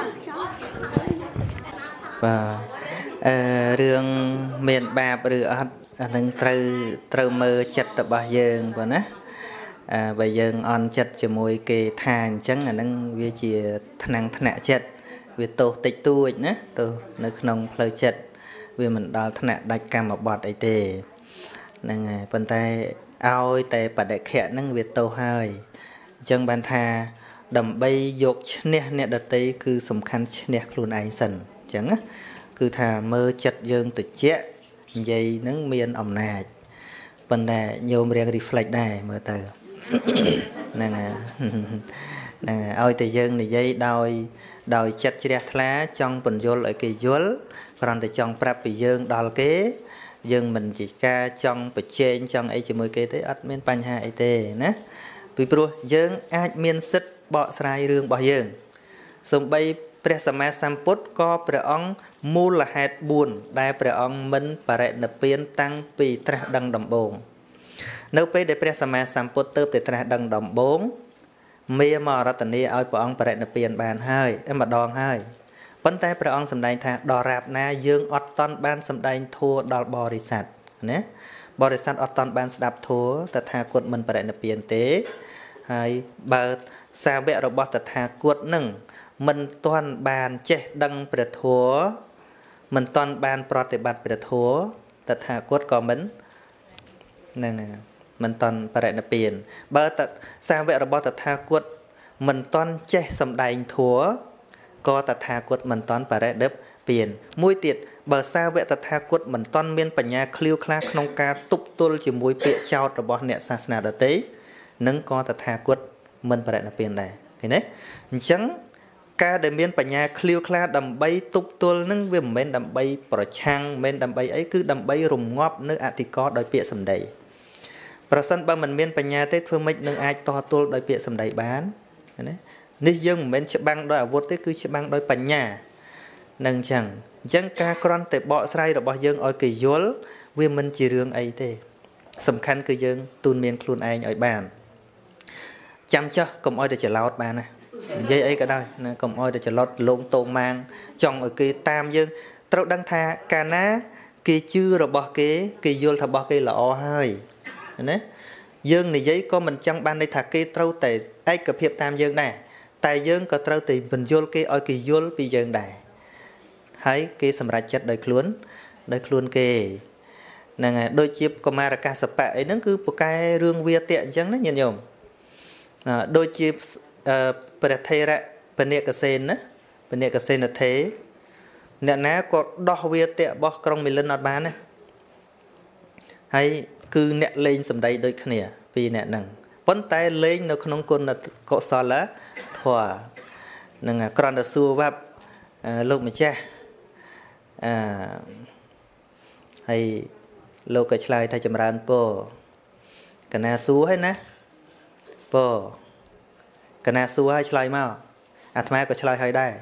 បាទអឺរឿងមានបាបឬអត់អានឹងត្រូវត្រូវមើលចិត្តរបស់យើងបងណាអើបើយើងអន់ចិត្តជាមួយគេថាអញ្ចឹងអានឹងវាជាថ្នាំងថ្នាក់ចិត្តវាទោសតិចតួចណាទោសនៅក្នុងផ្លូវចិត្តវាមិនដល់ថ្នាក់ដាច់កម្មបត្តិអីទេហ្នឹងហើយប៉ុន្តែឲ្យតែបដិខៈហ្នឹងវាទោសហើយអញ្ចឹងបានថាដើម្បីយកឈ្នះអ្នកដតីគឺសំខាន់ឈ្នះខ្លួនឯងសិនអញ្ចឹងណាគឺថាមើលចិត្តយើងតិចនិយាយហ្នឹងមានអំណាចប៉ុន្តែញោមរៀង reflect ដែរមើលទៅហ្នឹងហើយហ្នឹងហើយឲ្យតែយើងនិយាយដោយដោយចិត្តជ្រះថ្លាចង់បញ្យល់ឲ្យគេយល់គ្រាន់តែចង់ប្រាប់ពីយើងដល់គេយើងមិនជាការចង់ប្រជែងចង់អីជាមួយគេទេអត់មានបញ្ហាអីទេណាពីព្រោះយើងអាចមានសិទ្ធិបកស្រាយរឿងរបស់យើងសូម្បីព្រះសម្មាសម្ពុទ្ធក៏ព្រះអង្គមូលហេតុបួនដែលព្រះអង្គមិនបរិនិព្វានតាំងពីត្រាស់ដឹងដំបូងនៅពេលដែលព្រះសម្មាសម្ពុទ្ធទៅតែត្រាស់ដឹងដំបូងមេមរតនាឲ្យព្រះអង្គបរិនិព្វានបានហើយម្ដងហើយប៉ុន្តែព្រះអង្គសម្ដែងថាដល់រាបណាយើងអត់តន់បានសម្ដែងធัวដល់បរិស័ទណាបរិស័ទអត់តន់បានស្ដាប់ធัวតថាគតមិនបរិនិព្វានទេហើយបើសាវករបស់តថាគតនឹងមិនទាន់បានចេះដឹងព្រះធัวមិនទាន់បានប្រតិបត្តិព្រះធัวតថាគតក៏មិនហ្នឹងមិនទាន់បរិនិព្វានបើតសាវករបស់តថាគតមិនទាន់ចេះសម្ដែងធัวក៏តថាគតមិនទាន់បរិនិព្វានមួយទៀតបើសាវកតថាគតមិនទាន់មានបញ្ញាឃ្លាវខ្លាក្នុងការទប់ទល់ជាមួយពាក្យចោទរបស់អ្នកសាសនាដទៃនឹងក៏តថាគតមិនបរិនិព្វានដែរឃើញទេអញ្ចឹងការដែលមានបញ្ញាឃ្លាវខ្លាដើម្បីទប់ទល់នឹងវាមិនមែនដើម្បីប្រឆាំងមិនមែនដើម្បីអីគឺដើម្បីរងាប់នៅអធិករដោយពាក្យសម្ដីប្រសិនបើមិនមានបញ្ញាទេធ្វើម៉េចនឹងអាចតទល់ដោយពាក្យសម្ដីបានណានេះយើងមិនមែនច្បាំងដោយអាវុធទេគឺច្បាំងដោយបញ្ញានឹងអញ្ចឹងអញ្ចឹងការគ្រាន់តែបកស្រាយរបស់យើងឲ្យគេយល់វាមិនជារឿងអីទេសំខាន់គឺយើងទូនមានខ្លួនឯងឲ្យបានចាំចោះកុំឲ្យតែច្រឡោតបានណានិយាយអីក៏ដោយណាកុំឲ្យតែច្រឡោតលងតោងម៉ាងចង់ឲ្យគេតាមយើងត្រូវដឹងថាកាលណាគេជឿរបស់គេគេយល់ថារបស់គេល្អហើយណាយើងនិយាយក៏មិនចង់បានន័យថាគេត្រូវតែឯកភាពតាមយើងដែរតែយើងក៏ត្រូវតែបញ្យល់គេឲ្យគេយល់ពីយើងដែរហើយគេសម្រេចចិត្តដោយខ្លួនដោយខ្លួនគេហ្នឹងហើយដូចជាកុមារកាសបៈអីហ្នឹងគឺពូកែរឿងវាទៈអញ្ចឹងណាញាតិញោមដូចជាព្រះថេរៈបនិកសេនណាបនិកសេនថេអ្នកណាក៏ដោះវាទៈរបស់ក្រុងមីលិនអត់បានណាហើយគឺអ្នកលេងសម្ដីដូចគ្នាពីរអ្នកហ្នឹងប៉ុន្តែលេងនៅក្នុងគុណកុសលធម៌នឹងក្រណសួរវ៉ាប់លោកម្ចាស់អឺហើយលោកក៏ឆ្លើយថាចម្រើនពរកណាសួរហើយណាពរកណាសួរហើយឆ្លើយមកអាត្មាក៏ឆ្លើយហើយដែរ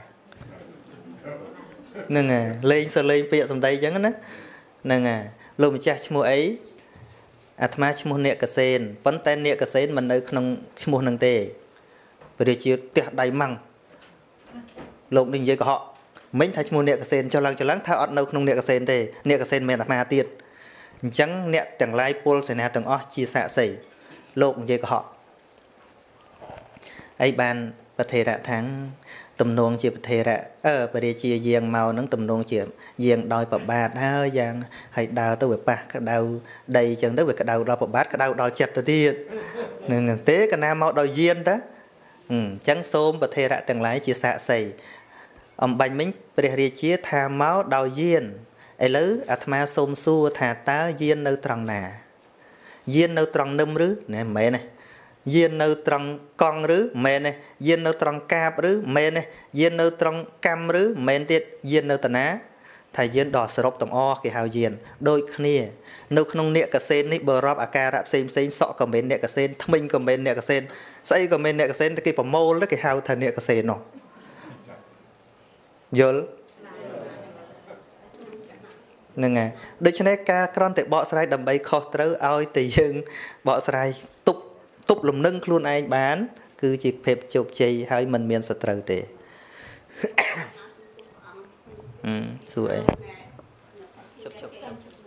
ហ្នឹងហើយលេងសលេងពាក្យសម្ដីអញ្ចឹងណាហ្នឹងហើយលោកម្ចាស់ឈ្មោះអីអាត្មាឈ្មោះអ្នកកសេនប៉ុន្តែអ្នកកសេនមិននៅក្នុងឈ្មោះនឹងទេព្រះរាជាផ្ទះដៃម៉ាំងលោកនេះនិយាយកុហកមិញថាឈ្មោះអ្នកកសេនចុះឡើងចុះឡើងថាអត់នៅក្នុងអ្នកកសេនទេអ្នកកសេនមិនមែនអាត្មាទៀតអញ្ចឹងអ្នកទាំងឡាយពលសេនាទាំងអស់ជាសាក្សីលោកនិយាយកុហកអីបានប្រធេរៈថាងទំនងជាប្រធេរៈអឺព្រះរាជាយាងមកនឹងទំនងជាយាងដោយប្របាទហើយយ៉ាងហើយដើរទៅវាប៉ះក្តៅដីអញ្ចឹងទៅវាក្តៅដល់ប្របាទក្តៅដល់ចិត្តទៅទៀតនឹងទេកណាមកដោយយានតាអញ្ចឹងសូមប្រធេរៈទាំងឡាយជាសាក្សីអំបញ្ញមិញព្រះរាជាថាមកដោយយានឥឡូវអាត្មាសូមសួរថាតើយាននៅត្រង់ណាយាននៅត្រង់នឹមឬណែមិនមែនទេយាននៅត្រង់កង់ឬមែនទេយាននៅត្រង់កាបឬមែនទេយាននៅត្រង់កម្មឬមែនទៀតយាននៅតាណាថាយានដល់សរុបទាំងអស់គេហៅយានដូចគ្នានៅក្នុងអ្នកកសេននេះបើរាប់អាការៈផ្សេងផ្សេងសក់ក៏មិនអ្នកកសេនថ្មិញក៏មិនអ្នកកសេនស្អីក៏មិនអ្នកកសេនគេប្រមូលទៅគេហៅថាអ្នកកសេននោះយល់ហ្នឹងហើយដូច្នេះការក្រន់តែបកស្រាយដើម្បីខុសត្រូវឲ្យតែយើងបកស្រាយទប់ទប់លំនឹងខ្លួនឯងបានគឺជាភាពជោគជ័យហើយមិនមានសត្រូវទេអឺសួរអីជប់ជប់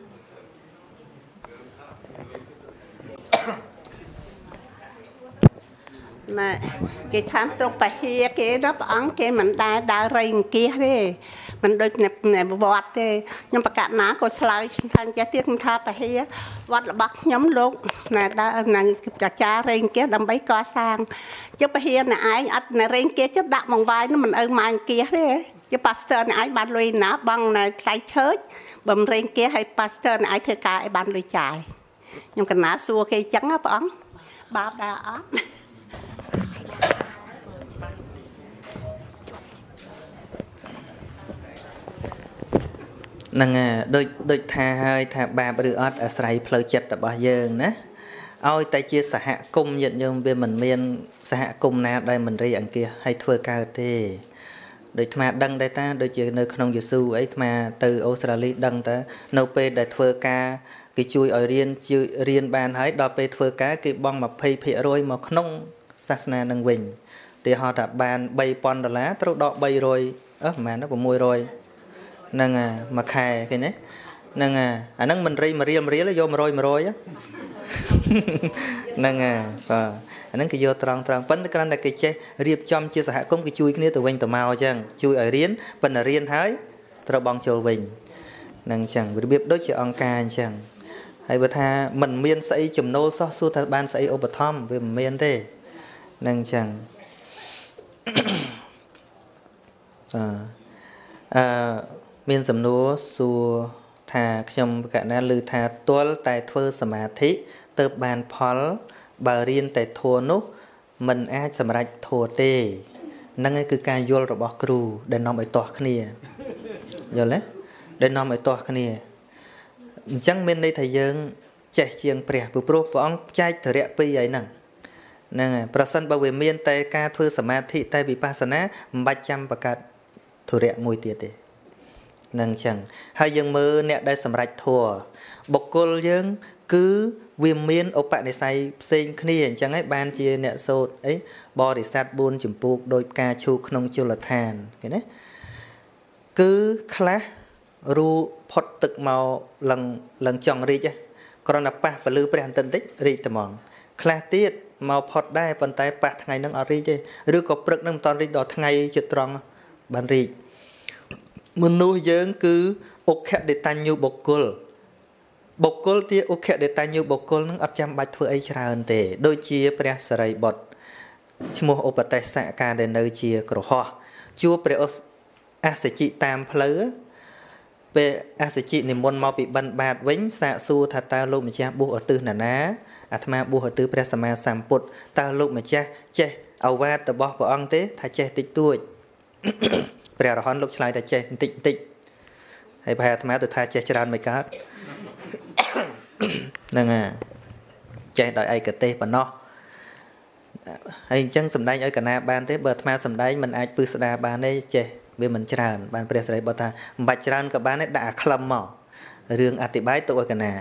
ណែគេថាទុកបហិគេដល់ព្រះអង្គគេមិនដែរដើររៃអង្គាសទេមិនដូចនៅវត្តទេខ្ញុំប្រកាសណាក៏ឆ្លើយថាចេះទៀតខ្ញុំថាបហិវត្តរបស់ខ្ញុំលោកណែដើរនៅចាចារៃអង្គាសដើម្បីកសាងជិបហិណឯងអត់នៅរៃអង្គាសជិតដាក់មកវាយនោះមិនអើម៉ាអង្គាសទេជាប៉ាស្ទ័រឯងបានលុយណាបងនៅថ្លៃឈើចបំរៃអង្គាសឲ្យប៉ាស្ទ័រឯងធ្វើការឲ្យបានលុយចាយខ្ញុំកណាសួរគេអញ្ចឹងណាព្រះអង្គបាបដែរអត់ហ្នឹងហើយដូចដូចថាហើយថាបាបឬអត់អាស្រ័យផ្លូវចិត្តរបស់យើងណាឲ្យតែជាសហគមន៍ញាតិញោមវាមិនមានសហគមន៍ណាដែលមិនរីអង្គាសឲ្យធ្វើកើតទេដូចអាត្មាដឹងដែរតាដូចជានៅក្នុងយេស៊ូអីអាត្មាទៅអូស្ត្រាលីដឹងតានៅពេលដែលធ្វើការគេជួយឲ្យរៀនរៀនបានហើយដល់ពេលធ្វើការគេបង់ ยี่สิบភាគរយ មកក្នុងសាសនានឹងវិញទីហោថាបាន បីពាន់ដុល្លារត្រូវដក បីរយ អឺប្រហែលណា หกร้อยហ្នឹងអាមួយខែឃើញទេហ្នឹងអាអាហ្នឹងមិនរីមួយរៀលមួយរៀលយក một trăm មួយtrămហ្នឹងអាបាទអាហ្នឹងគេយកត្រង់ត្រង់ប៉ុន្តែគ្រាន់តែគេចេះរៀបចំជាសហគមន៍គេជួយគ្នាទៅវិញទៅមកអញ្ចឹងជួយឲ្យរៀនប៉ុន្តែរៀនហើយត្រូវបង់ចូលវិញហ្នឹងអញ្ចឹងរបៀបដូចជាអង្គការអញ្ចឹងហើយបើថាមិនមានស្អីចំណូលសោះសួរថាបានស្អីឧបត្ថម្ភវាមិនមានទេហ្នឹងអញ្ចឹងអឺអឺមានសំណួរសួរថាខ្ញុំកណាឮថាទាល់តែធ្វើសមាធិទៅបានផលបើរៀនតែធัวនោះមិនអាចសម្រេចធัวទេហ្នឹងឯងគឺការយល់របស់គ្រូដែលនាំឲ្យទាស់គ្នាយល់ទេដែលនាំឲ្យទាស់គ្នាអញ្ចឹងមានន័យថាយើងចេះជាងព្រះព្រោះព្រះអង្គចែកធរៈពីរហើយហ្នឹងហ្នឹងហើយប្រសិនបើវាមានតែការធ្វើសមាធិតែវិបស្សនាមិនបាច់ចាំបង្កើតធរៈមួយទៀតទេនឹងចឹងហើយយើងមើលអ្នកដែលសម្រេចធัวបុគ្គលយើងគឺវាមានឧបនិស្ស័យផ្សេងគ្នាអញ្ចឹងហើយបានជាអ្នកសូត្រអីបរិស័ទបួនចម្ពោះដោយផ្កាឈូកក្នុងជលឋានឃើញទេគឺខ្លះរូផុតទឹកមកឡើងឡើងចង់រីកគ្រាន់តែប៉ះពលឺព្រះបន្តិចតិចរីកតែហ្មងខ្លះទៀតមកផុតដែរប៉ុន្តែប៉ះថ្ងៃហ្នឹងអត់រីកទេឬក៏ព្រឹកហ្នឹងមិនតាន់រីកដល់ថ្ងៃជិតត្រង់បានរីកមនុស្សយើងគឺអុខដេតញ្ញូបុគ្គលបុគ្គលទីអុខដេតញ្ញូបុគ្គលនឹងអត់ចាំបាច់ធ្វើអីច្រើនទេដូចជាព្រះសារីបុត្រឈ្មោះឧបទេសៈការដែលនៅជាក្រហោះជួបព្រះអសជិតាមផ្លូវពេលអសជិនិមន្តមកពីបិណ្ឌបាតវិញសាកសួរថាតើលោកម្ចាស់បួសឧទ្ទិសណាណាអាត្មាបួសឧទ្ទិសព្រះសម្មាសម្ពុទ្ធតើលោកម្ចាស់ចេះអវាទរបស់ព្រះអង្គទេថាចេះតិចតួចព្រះអរហន្តលោកឆ្លើយថាចេះបន្តិចបន្តិចហើយប្រហែលអាត្មាទៅថាចេះច្រើនមិនកើតហ្នឹងហើយចេះដោយឯកទេសប៉ុណ្ណោះហើយអញ្ចឹងសំដែងឲ្យកណាបានទេបើអាត្មាសំដែងមិនអាចពឹស្ដារបានទេចេះវាមិនច្រើនបានព្រះសិរីបុត្រថាមិនបាច់ច្រើនក៏បានដែរដាក់អាក្លឹមមករឿងអធិប្បាយទុកឲ្យកណា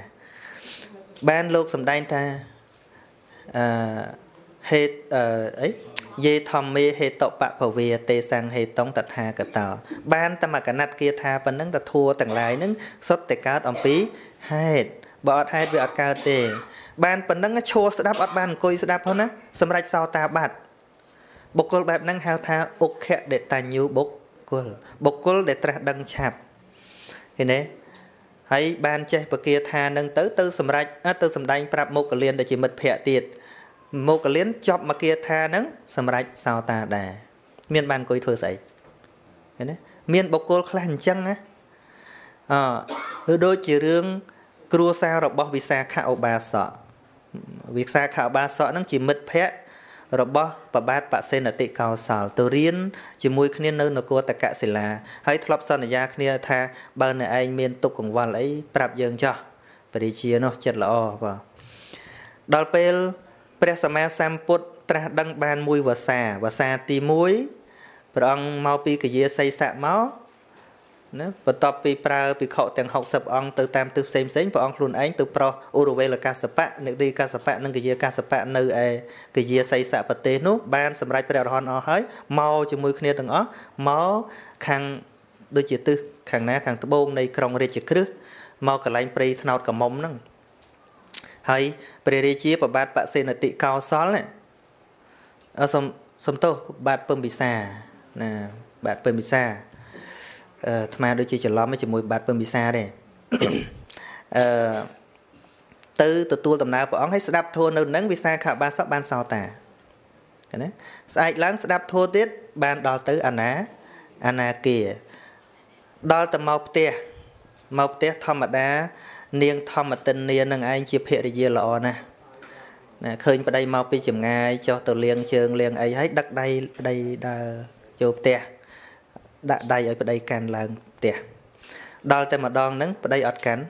បានលោកសំដែងថាអឺហេតុអឺអី Ye thom me he top bạc phổ về tê sang he tông tật hà cả tàu ban ta mà cả nát kia tha phần nâng ta thua tầng lại nâng sốt tê cát ông phí hết bỏ hai về cao tê ban phần nâng chua sẽ đáp ở ban coi sẽ đáp hơn á xâm rạch sao ta bạt bốc côn bạp nâng hao tha ốc khẽ để ta nhu bốc côn bốc côn để tra đăng chạp thế này hãy ban che bậc kia tha nâng tới tư xâm rạch á tư xâm đánh prap một cái liên để chỉ mật phẹ tiệt một cái liên chọc mà kia tha nâng xâm rạch sao ta đà miền ban coi thưa sấy thế này miền bốc côn khá hình chăng á à đôi chỉ riêng cua sao rồi bỏ visa khảo ba sọ visa khảo ba sọ nó chỉ mật phẹ rồi bỏ và bát bát sen ở tị cao sào từ riêng chỉ mùi khné nơi nó cô ta cả sẽ là hãy thọp son ở nhà khné tha bao này anh miền tục cùng vào lấy prap dương cho và đi chia nó chật là o và đào pel presama samput tra đăng ban mùi và xà và xà tì muối và ông mau pi cái gì xây sạ máu nữa và tập pi pra pi khẩu tiếng học sập ông từ tam từ xem xem và ông luôn anh từ pro Uruguay là Casapa nước đi Casapa nâng cái gì Casapa nơi ấy cái gì xây sạ bát tê nút ban sầm rai pre hòn ở hết mau cho mùi khné từng ó máu khang đôi chỉ tư khang ná khang tơ bông này krong rê chỉ khứ mau cả lạnh pre tháo cả mông nâng hay pre rê chia và bát bát sen ở tị cao xóa này ở sông sông tô bát pơm bị xa nè bát pơm bị xa tham gia đôi chỉ chỉ lo mấy chỉ mùi bát pơm bị xa đây từ từ tua tầm nào của ông hay sẽ đáp thua nơi nắng visa khảo ba sắp ban sao tả cái đấy sai lắng sẽ đáp thua tiết ban đo tới anh á anh á kìa đo tầm màu tia màu tia thom mà đá niên thom mà tình niên nâng anh chụp hệ gì lọ nè nè khơi vào đây màu pi chìm ngay cho từ liên trường liên ấy hết đất đây đây đa chụp tia đã đây ở đây can là tia đo tới mà đo nắng ở đây ọt cắn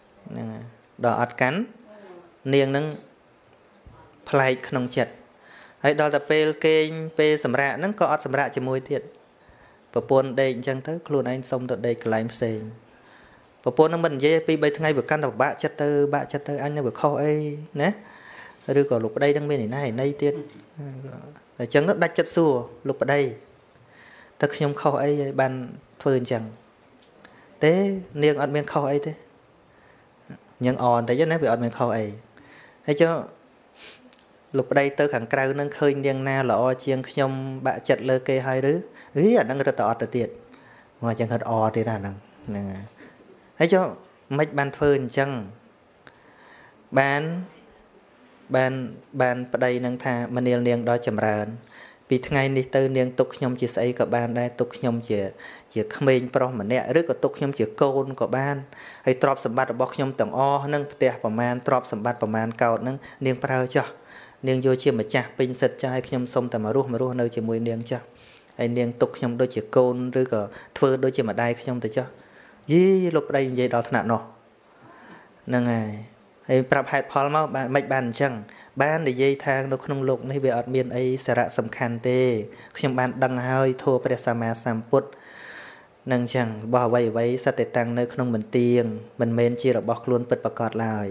đo ọt cắn niên nâng play không chật hãy đo tập pe kênh pe sầm rạ nâng có ọt sầm rạ chỉ môi thiệt và pôn đây chẳng tới luôn anh xong từ đây cái lái xe và pôn nó mình dễ pi bây ngày vừa căn đọc bạ chất tư bạ chất tư anh nó vừa kho ấy nè rồi còn lục ở đây đang bên này này tiết ở chẳng nó đạch chất xua lục ở đây thật nhom kho ấy ban phơi chẳng thế niên ọt bên kho ấy thế nhưng on thấy nó bị ọt bên kho ấy hay cho lục đây tới khẳng cao nâng khơi niên na là o chiêng nhom bạ chật lơ kê hai đứa ý là đang rất tọt từ tiệt ngoài chẳng hết o thì là năng hay cho mấy ban phơi chẳng ban ban ban ở đây nâng tha mà niên niên đó chầm rờn vì ngày này từ niên tục nhom chia sẻ các bạn đây tục nhom chia chia khmênh pro mà nè rất có tục nhom chia côn của bạn hay trọp sầm bát bọc nhom tầng o nâng tèประมาณ trọp sầm bátประมาณ cao nâng niên prao cho niên vô chia mà chả pin sệt cho hay nhom xông tầm mà ruột mà ruột nơi chia mùi niên cho hay niên tục nhom đôi chia côn rồi có thưa đôi chia mà đai nhom từ cho gì lúc đây vậy đó thằng nào nâng này hay prap hạt phal máu mạch bàn chẳng ban để dây thang nó không lục này về ở miền ấy sẽ ra sầm khăn tê trong ban đăng hơi thua presama samput nâng chẳng bỏ vậy vậy sát để tăng nơi không mình tiền mình men chia rồi bọc luôn bật bạc cọt lại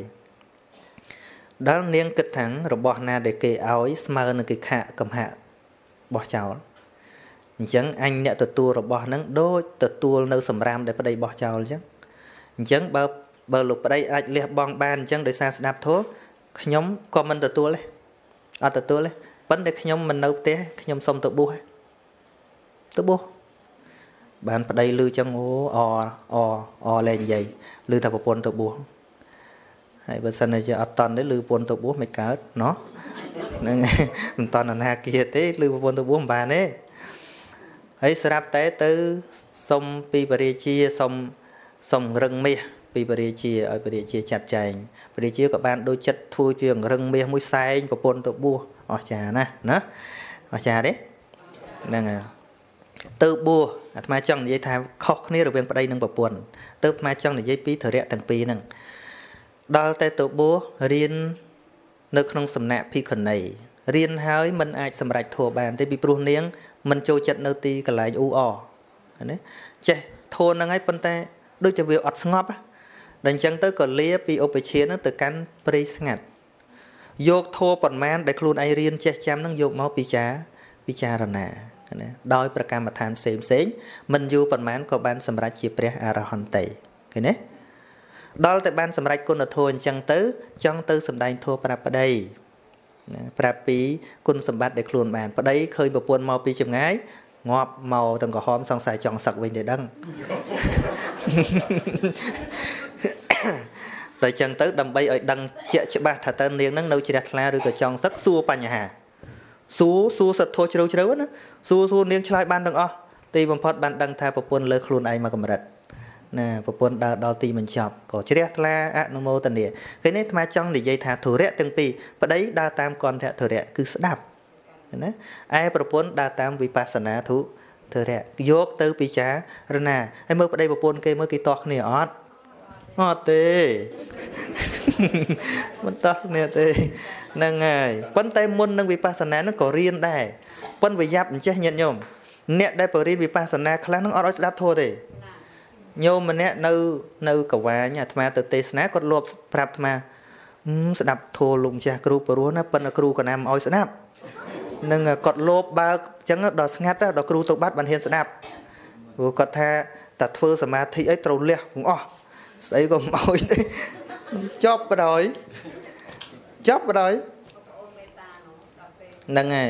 đó niên kịch thắng rồi bỏ na để kề áo smart là cái khạ cầm hạ bỏ chảo chẳng anh nhận từ tua rồi bỏ nắng đôi từ tua nơi sầm ram để vào đây bỏ chảo chứ chẳng bao bờ lục ở đây ai liệp bong ban chẳng để xa đạp thố nhóm comment từ tua lấy ở từ tua lấy vấn đề nhóm mình nấu té nhóm xong tự bua tự bua bạn ở đây lưu trong ố o o o lên vậy lưu tập một tự bua hay bữa sau này cho toàn đấy lưu buồn tự bua mấy cá nó mình toàn là na kia thế lưu buồn tự bua bà đấy ấy srap té từ sông Piparia sông sông rừng mía Piparia ở Piparia chặt chành Piparia các bạn đôi chất thui trường rừng mía mũi sai và buồn tự bua ở trà nè nó ở trà đấy nè tự bua mà trong dây tham khóc này rồi bên đây nâng bờ buồn tự mà trong là dây pi thời rẽ thằng pi nè đo tay tự bua riêng nơi không sầm nạp pi khẩn này riêng hơi mình ai sầm rạch thua bàn tới bị pru niếng mình trôi chật nơi ti cả lại u o đấy che thua năng ấy bên tay đôi cho việc ọt ngóp á đành chẳng tới còn lia pi ô nó từ cắn pre ngặt dục thua bẩn man để luôn ai riêng che chăm năng dục máu pi chá ពិចារណាណាដោយប្រកម្មដ្ឋានផ្សេងផ្សេងមិនយូរប៉ុន្មានក៏បានសម្រេចជាព្រះអរហន្តទេឃើញទេដល់តែបានសម្រេចគុណធម៌អញ្ចឹងទៅចង់ទៅសម្ដែងធម៌ប្រាប់ប្តីណាប្រាប់ពីគុណសម្បត្តិដែលខ្លួនបានប្តីឃើញប្រពន្ធមកពីចម្ងាយងាប់មកទាំងក្រហមសង្ស័យចង់សឹកវិញទេដឹងតែអញ្ចឹងទៅដើម្បីឲ្យដឹងជាក់ច្បាស់ថាតើនាងនឹងនៅជ្រះថ្លាឬក៏ចង់សឹកសួរបញ្ហាសួរសួរសិទ្ធិធជ្រៅជ្រៅណាសួរសួរនាងឆ្លើយបានទាំងអស់ទីបំផុតបានដឹងថាប្រពន្ធលើខ្លួនឯងមកកម្រិតណាប្រពន្ធដើរដល់ទីបញ្ចប់ក៏ជ្រះថ្លាអនុមោទនាគេនេះអាត្មាចង់និយាយថាធុរៈទាំងពីរប្តីដើរតាមកន្ធធុរៈគឺស្ដាប់ណាឯប្រពន្ធដើរតាមវិបស្សនាធុធុរៈយកទៅពិចារណាហើយមើលប្តីប្រពន្ធគេមើលគេតោះគ្នាអត់អត់ទេមិនតោះគ្នាទេហ្នឹងហើយប៉ុន្តែមុននឹងវិបស្សនាហ្នឹងក៏រៀនដែរប៉ុន្តែវាយ៉ាប់អញ្ចេះញាតិញោមអ្នកដែលបរិយាវិបស្សនាខ្លះហ្នឹងអត់ឲ្យស្ដាប់ធម៌ទេញោមម្នាក់នៅនៅកវាញអាត្មាទៅទេសនាគាត់លបប្រាប់អាត្មាស្ដាប់ធម៌លោកម្ចាស់គ្រូព្រោះណាប៉ុន្តែគ្រូក៏ណាមិនឲ្យស្ដាប់នឹងគាត់លបបើកអញ្ចឹងដល់ស្ងាត់ដល់គ្រូទៅបាត់បានហ៊ានស្ដាប់ព្រោះគាត់ថាតែធ្វើសមាធិអីត្រូវលះទាំងអស់ស្អីក៏មិនឲ្យទេចប់បដ ாய் ចប់បដ ாய் ហ្នឹងហើយ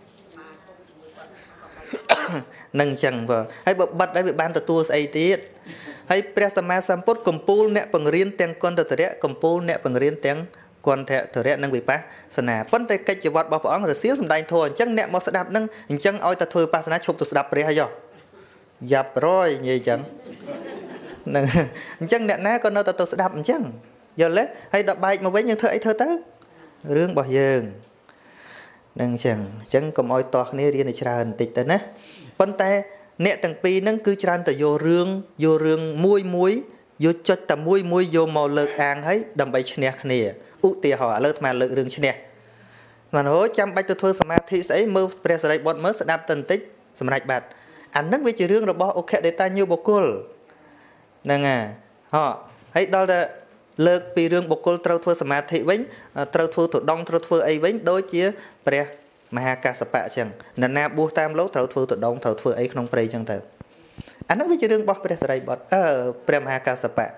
នឹងអញ្ចឹងបើហើយបើបិទហើយវាបានទទួលស្អីទៀតហើយព្រះសម្មាសម្ពុទ្ធកំពូលអ្នកបង្រៀនទាំងគន្ធធរៈកំពូលអ្នកបង្រៀនទាំងគន្ធធរៈនិងវិបស្សនាប៉ុន្តែកិច្ចវត្តរបស់ព្រះអង្គរសៀលសំដែងធម៌អញ្ចឹងអ្នកមកស្ដាប់នឹងអញ្ចឹងឲ្យតែធ្វើវិបស្សនាឈប់ទៅស្ដាប់ព្រះហើយយ៉ាប់រយនិយាយអញ្ចឹងហ្នឹងអញ្ចឹងអ្នកណាក៏នៅតែទៅស្ដាប់អញ្ចឹងយល់ទេហើយដល់បែកមកវិញយើងធ្វើអីធ្វើទៅរឿងរបស់យើងនឹងអញ្ចឹងអញ្ចឹងកុំឲ្យតោះគ្នារៀនឲ្យច្រើនបន្តិចទៅណាប៉ុន្តែអ្នកទាំងពីរហ្នឹងគឺច្រើនតែយករឿងយករឿងមួយមួយយកចុចតែមួយមួយយកមកលើកអាងឲ្យដើម្បីឈ្នះគ្នាឧទាហរណ៍ឥឡូវអាត្មាលើករឿងឈ្នះមិនហូចចាំបាច់ទៅធ្វើសមាធិស្អីមើលព្រះសិរីបុត្រមើលស្ដាប់តែបន្តិចសម្រេចបាត់អាហ្នឹងវាជារឿងរបស់អុខដេតាញូបុគ្គលហ្នឹងហើយហ៎ហើយដល់តែលើកពីរឿងបុគ្គលត្រូវធ្វើសមាធិវិញត្រូវធ្វើទុដងត្រូវធ្វើអីវិញដូចជាព្រះមហាកាសបៈអញ្ចឹងនរណាបួសតាមលោកត្រូវធ្វើទុដងត្រូវធ្វើអីក្នុងព្រៃអញ្ចឹងទៅអាហ្នឹងវាជារឿងរបស់ព្រះសិរីបុត្រអឺព្រះមហាកាសបៈ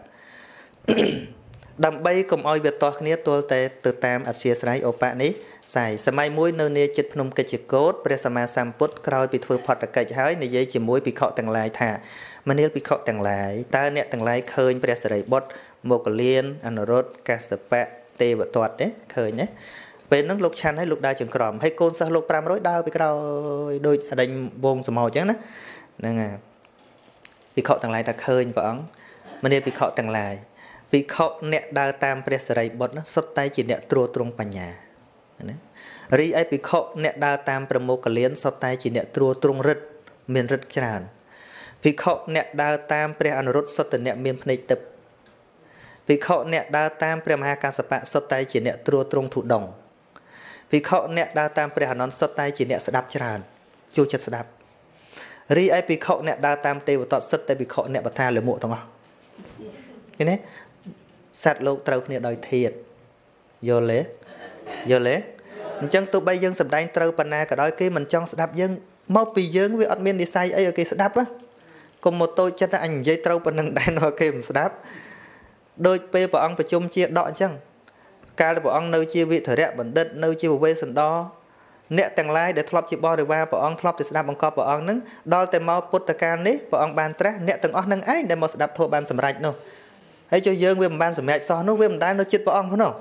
ដើម្បីកុំឲ្យវាតោះគ្នាទល់តែទៅតាមអធ្យាស្រ័យឧបនិស្ស័យសម័យមួយនៅនាចិត្តភ្នំកិច្ចកោតព្រះសម្មាសម្ពុទ្ធក្រោយពីធ្វើផតកិច្ចហើយនិយាយជាមួយភិក្ខុទាំងឡាយថាមនាលភិក្ខុទាំងឡាយតើអ្នកទាំងឡាយឃើញព្រះសិរីបុត្រមកលៀនអនុរុទ្ធកាសបៈទេវទត្តទេឃើញទេពេលហ្នឹងលោកឆាន់ឲ្យលោកដើរចង្ក្រមហើយកូនសិស្សលោកប្រាំរយដើរពីក្រោយដូចអដេញវងសមោអញ្ចឹងណាហ្នឹងហើយភិក្ខុទាំងឡាយថាឃើញព្រះអង្គមនាលភិក្ខុទាំងឡាយភិក្ខុអ្នកដើរតាមព្រះសិរីបុត្រណាសុទ្ធតែជាអ្នកត្រួតត្រងបញ្ញាណារីឯភិក្ខុអ្នកដើរតាមប្រមោគលានសុទ្ធតែជាអ្នកត្រួតត្រងរិទ្ធមានរិទ្ធច្រើនភិក្ខុអ្នកដើរតាមព្រះអនុរុទ្ធសុទ្ធតែអ្នកមានភ្នែកទឹកភិក្ខុអ្នកដើរតាមព្រះមហាកាសបៈសុទ្ធតែជាអ្នកត្រួតត្រងធុដងភិក្ខុអ្នកដើរតាមព្រះអនន្តសុទ្ធតែជាអ្នកស្ដាប់ច្រើនចូលចិត្តស្ដាប់រីឯភិក្ខុអ្នកដើរតាមទេវទត្តសុទ្ធតែភិក្ខុអ្នកបថាលមុខទាំងអស់ឃើញទេសត្វលោកត្រូវគ្នាដោយធាតុយល់ទេយល់ទេអញ្ចឹងទោះបីយើងសម្ដែងត្រូវប៉ុណ្ណាក៏ដោយគេមិនចង់ស្ដាប់យើងមកពីយើងវាអត់មាននិស្ស័យអីឲ្យគេស្ដាប់ណាកុំមកតូចចិត្តថាអញនិយាយត្រូវប៉ុណ្ណឹងដែរនៅគេមិនស្ដាប់ដូចពេលព្រះអង្គប្រជុំជាដកអញ្ចឹងកាលដែលព្រះអង្គនៅជាវិធរៈបណ្ឌិតនៅជាវេសន្តរអ្នកទាំងឡាយដែលធ្លាប់ជាបរិវារព្រះអង្គធ្លាប់ទៅស្ដាប់បង្កប់ព្រះអង្គនឹងដល់តែមកពុទ្ធកាលនេះព្រះអង្គបានត្រាស់អ្នកទាំងអស់នឹងឯងដែលមកស្ដាប់ធម៌បានសម្រេចនោះហើយចុះយើងវាមិនបានសម្រេចសោះនោះវាមិនដែលនៅចិត្តព្រះអង្គផងនោះ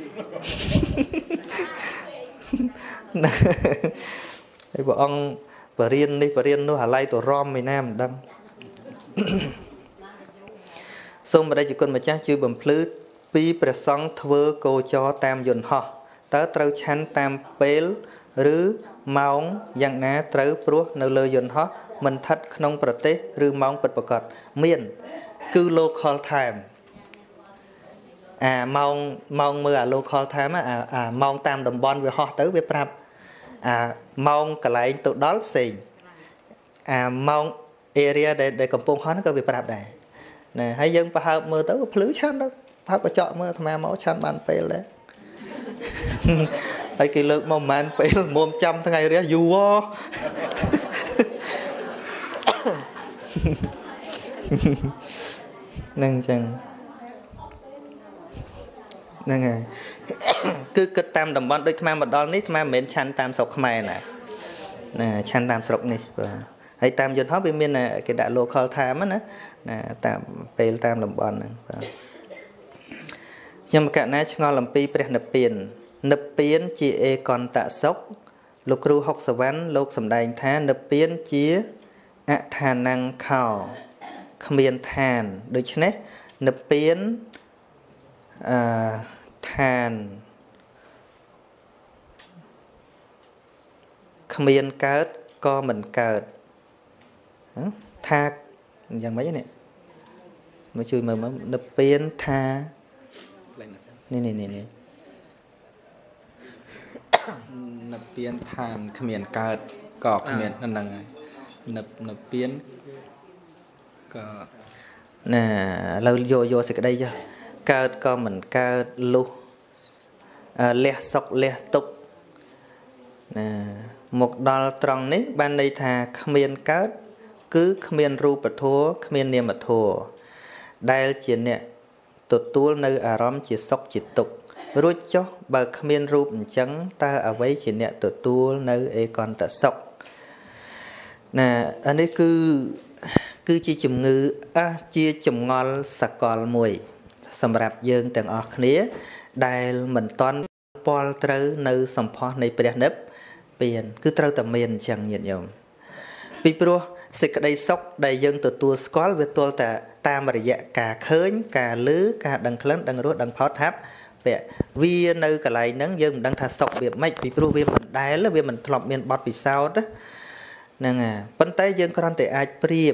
ហើយព្រះអង្គបរៀននេះបរៀននោះអាឡ័យទៅរំឯណាមិនដឹងសូមបរិយាគុណម្ចាស់ជួយបំភ្លឺពីព្រះសង្ឃធ្វើគោចរតាមយន្តហោះតើត្រូវឆាន់តាមពេលឬម៉ោងយ៉ាងណាត្រូវព្រោះនៅលើយន្តហោះមិនស្ថិតក្នុងប្រទេសឬម៉ោងពិតប្រាកដមានគឺ local time អាម៉ោងម៉ោងមើលអា local time អាអាម៉ោងតាមតំបន់វាហោះទៅវាប្រាប់អាម៉ោងកន្លែងទៅដល់ផ្សេងអាម៉ោង area ដែលដែលកំពុងហោះហ្នឹងក៏វាប្រាប់ដែរណាហើយយើងប្រហើបមើលទៅវាភ្លឺឆាន់ទៅប្រហើបកញ្ចក់មើលអាត្មាមកឆាន់បានពេលដែរហើយគេលើកមកមិនពេលមុំចាំថ្ងៃរះយូរហ្នឹងចឹងហ្នឹងហើយគឺគិតតាមតំបន់ដូចខ្មែរមកដល់នេះខ្មែរមិនមែនឆាន់តាមស្រុកខ្មែរណាណាឆាន់តាមស្រុកនេះបាទហើយតាមយន្តហោះវាមានគេដាក់ local time ណាណាតាមពេលតាមតំបន់ហ្នឹងបាទខ្ញុំកណាឆ្ងល់អំពីព្រះនិព្វាននិព្វានជាអេកន្តសុខលោកគ្រូហុកសវណ្ណលោកសម្ដែងថានិព្វានជាអថានង្ខោគ្មានឋានដូច្នេះនិព្វានអឺឋានគ្មានកើតក៏មិនកើតថាយ៉ាងម៉េចនេះមកជួយមើលមើលនិព្វានថានេះនេះនេះនេះនិព្វានឋានគ្មានកើតក៏គ្មានហ្នឹងហើយនិនិព្វានក៏ណាឥឡូវយកយកសេចក្តីចុះកើតក៏មិនកើតលុះលះសុខលះទុក្ខណាមកដល់ត្រង់នេះបានន័យថាគ្មានកើតគឺគ្មានរូបធម៌គ្មាននាមធម៌ដែលជាអ្នកទទួលនៅអារម្មណ៍ជាសុខជាទុក្ខរួចចុះបើគ្មានរូបអញ្ចឹងតើអ្វីជាអ្នកទទួលនៅអេកន្តសុខណាអានេះគឺគឺជាជំងឺអាជាចម្ងល់សកលមួយសម្រាប់យើងទាំងអស់គ្នាដែលមិនតន់ពាល់ត្រូវនៅសម្ផស្សនៃព្រះនិព្វានគឺត្រូវតែមានអញ្ចឹងញាតិញោមពីព្រោះសេចក្តីសុខដែលយើងទទួលស្គាល់វាទល់តែតាមរយៈការឃើញការឮការដឹងក្លិនដឹងរសដឹងផុតថាប់ពាក់វានៅកន្លែងហ្នឹងយើងមិនដឹងថាសុខវាម៉េចពីព្រោះវាមិនដែលវាមិនធ្លាប់មានបទពិសោធន៍ហ្នឹងហើយប៉ុន្តែយើងគ្រាន់តែអាចប្រៀប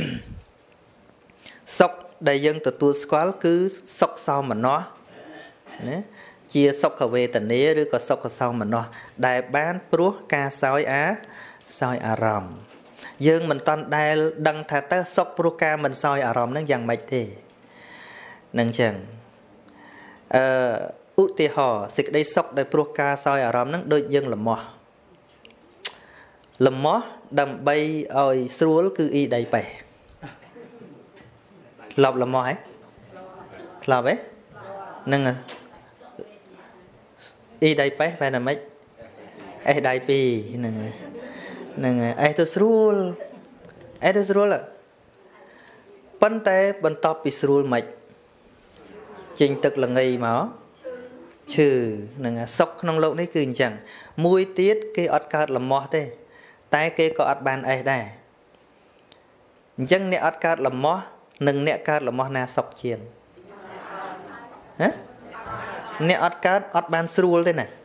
សុខដែលយើងទទួលស្គាល់គឺសុខសោមនស្សណាជាសុខវេទនាឬក៏សុខសោមនស្សដែលបានព្រោះការសោយអាសោយអារម្មណ៍យើងមិនតាន់ដែលដឹងថាតើសុខព្រោះការមិនសោយអារម្មណ៍ហ្នឹងយ៉ាងម៉េចទេនឹងចឹងអឺឧទាហរណ៍សេចក្តីសុខដែលព្រោះការសោយអារម្មណ៍ហ្នឹងដូចយើងលំមាស់លំមាស់ដើម្បីឲ្យស្រួលគឺអ៊ីដៃប៉េះធ្លាប់លំមាស់ហ៎ធ្លាប់ហ៎ហ្នឹងអ៊ីដៃប៉េះបែរណាមិចអេសដៃពីរហ្នឹងហ្នឹងអេសទៅស្រួលអេសទៅស្រួលប៉ុន្តែបន្ទាប់ពីស្រួលមិនចេញទឹកល្ងីមកឈឺហ្នឹងសុខក្នុងโลกនេះគឺអញ្ចឹងមួយទៀតគេអត់កើតលំមាស់ទេតែគេក៏អត់បានអេសដែរអញ្ចឹងអ្នកអត់កើតលំមាស់និងអ្នកកើតលំមាស់ណាសុខជាងហ៎អ្នកអត់កើតអត់បានស្រួលទេណា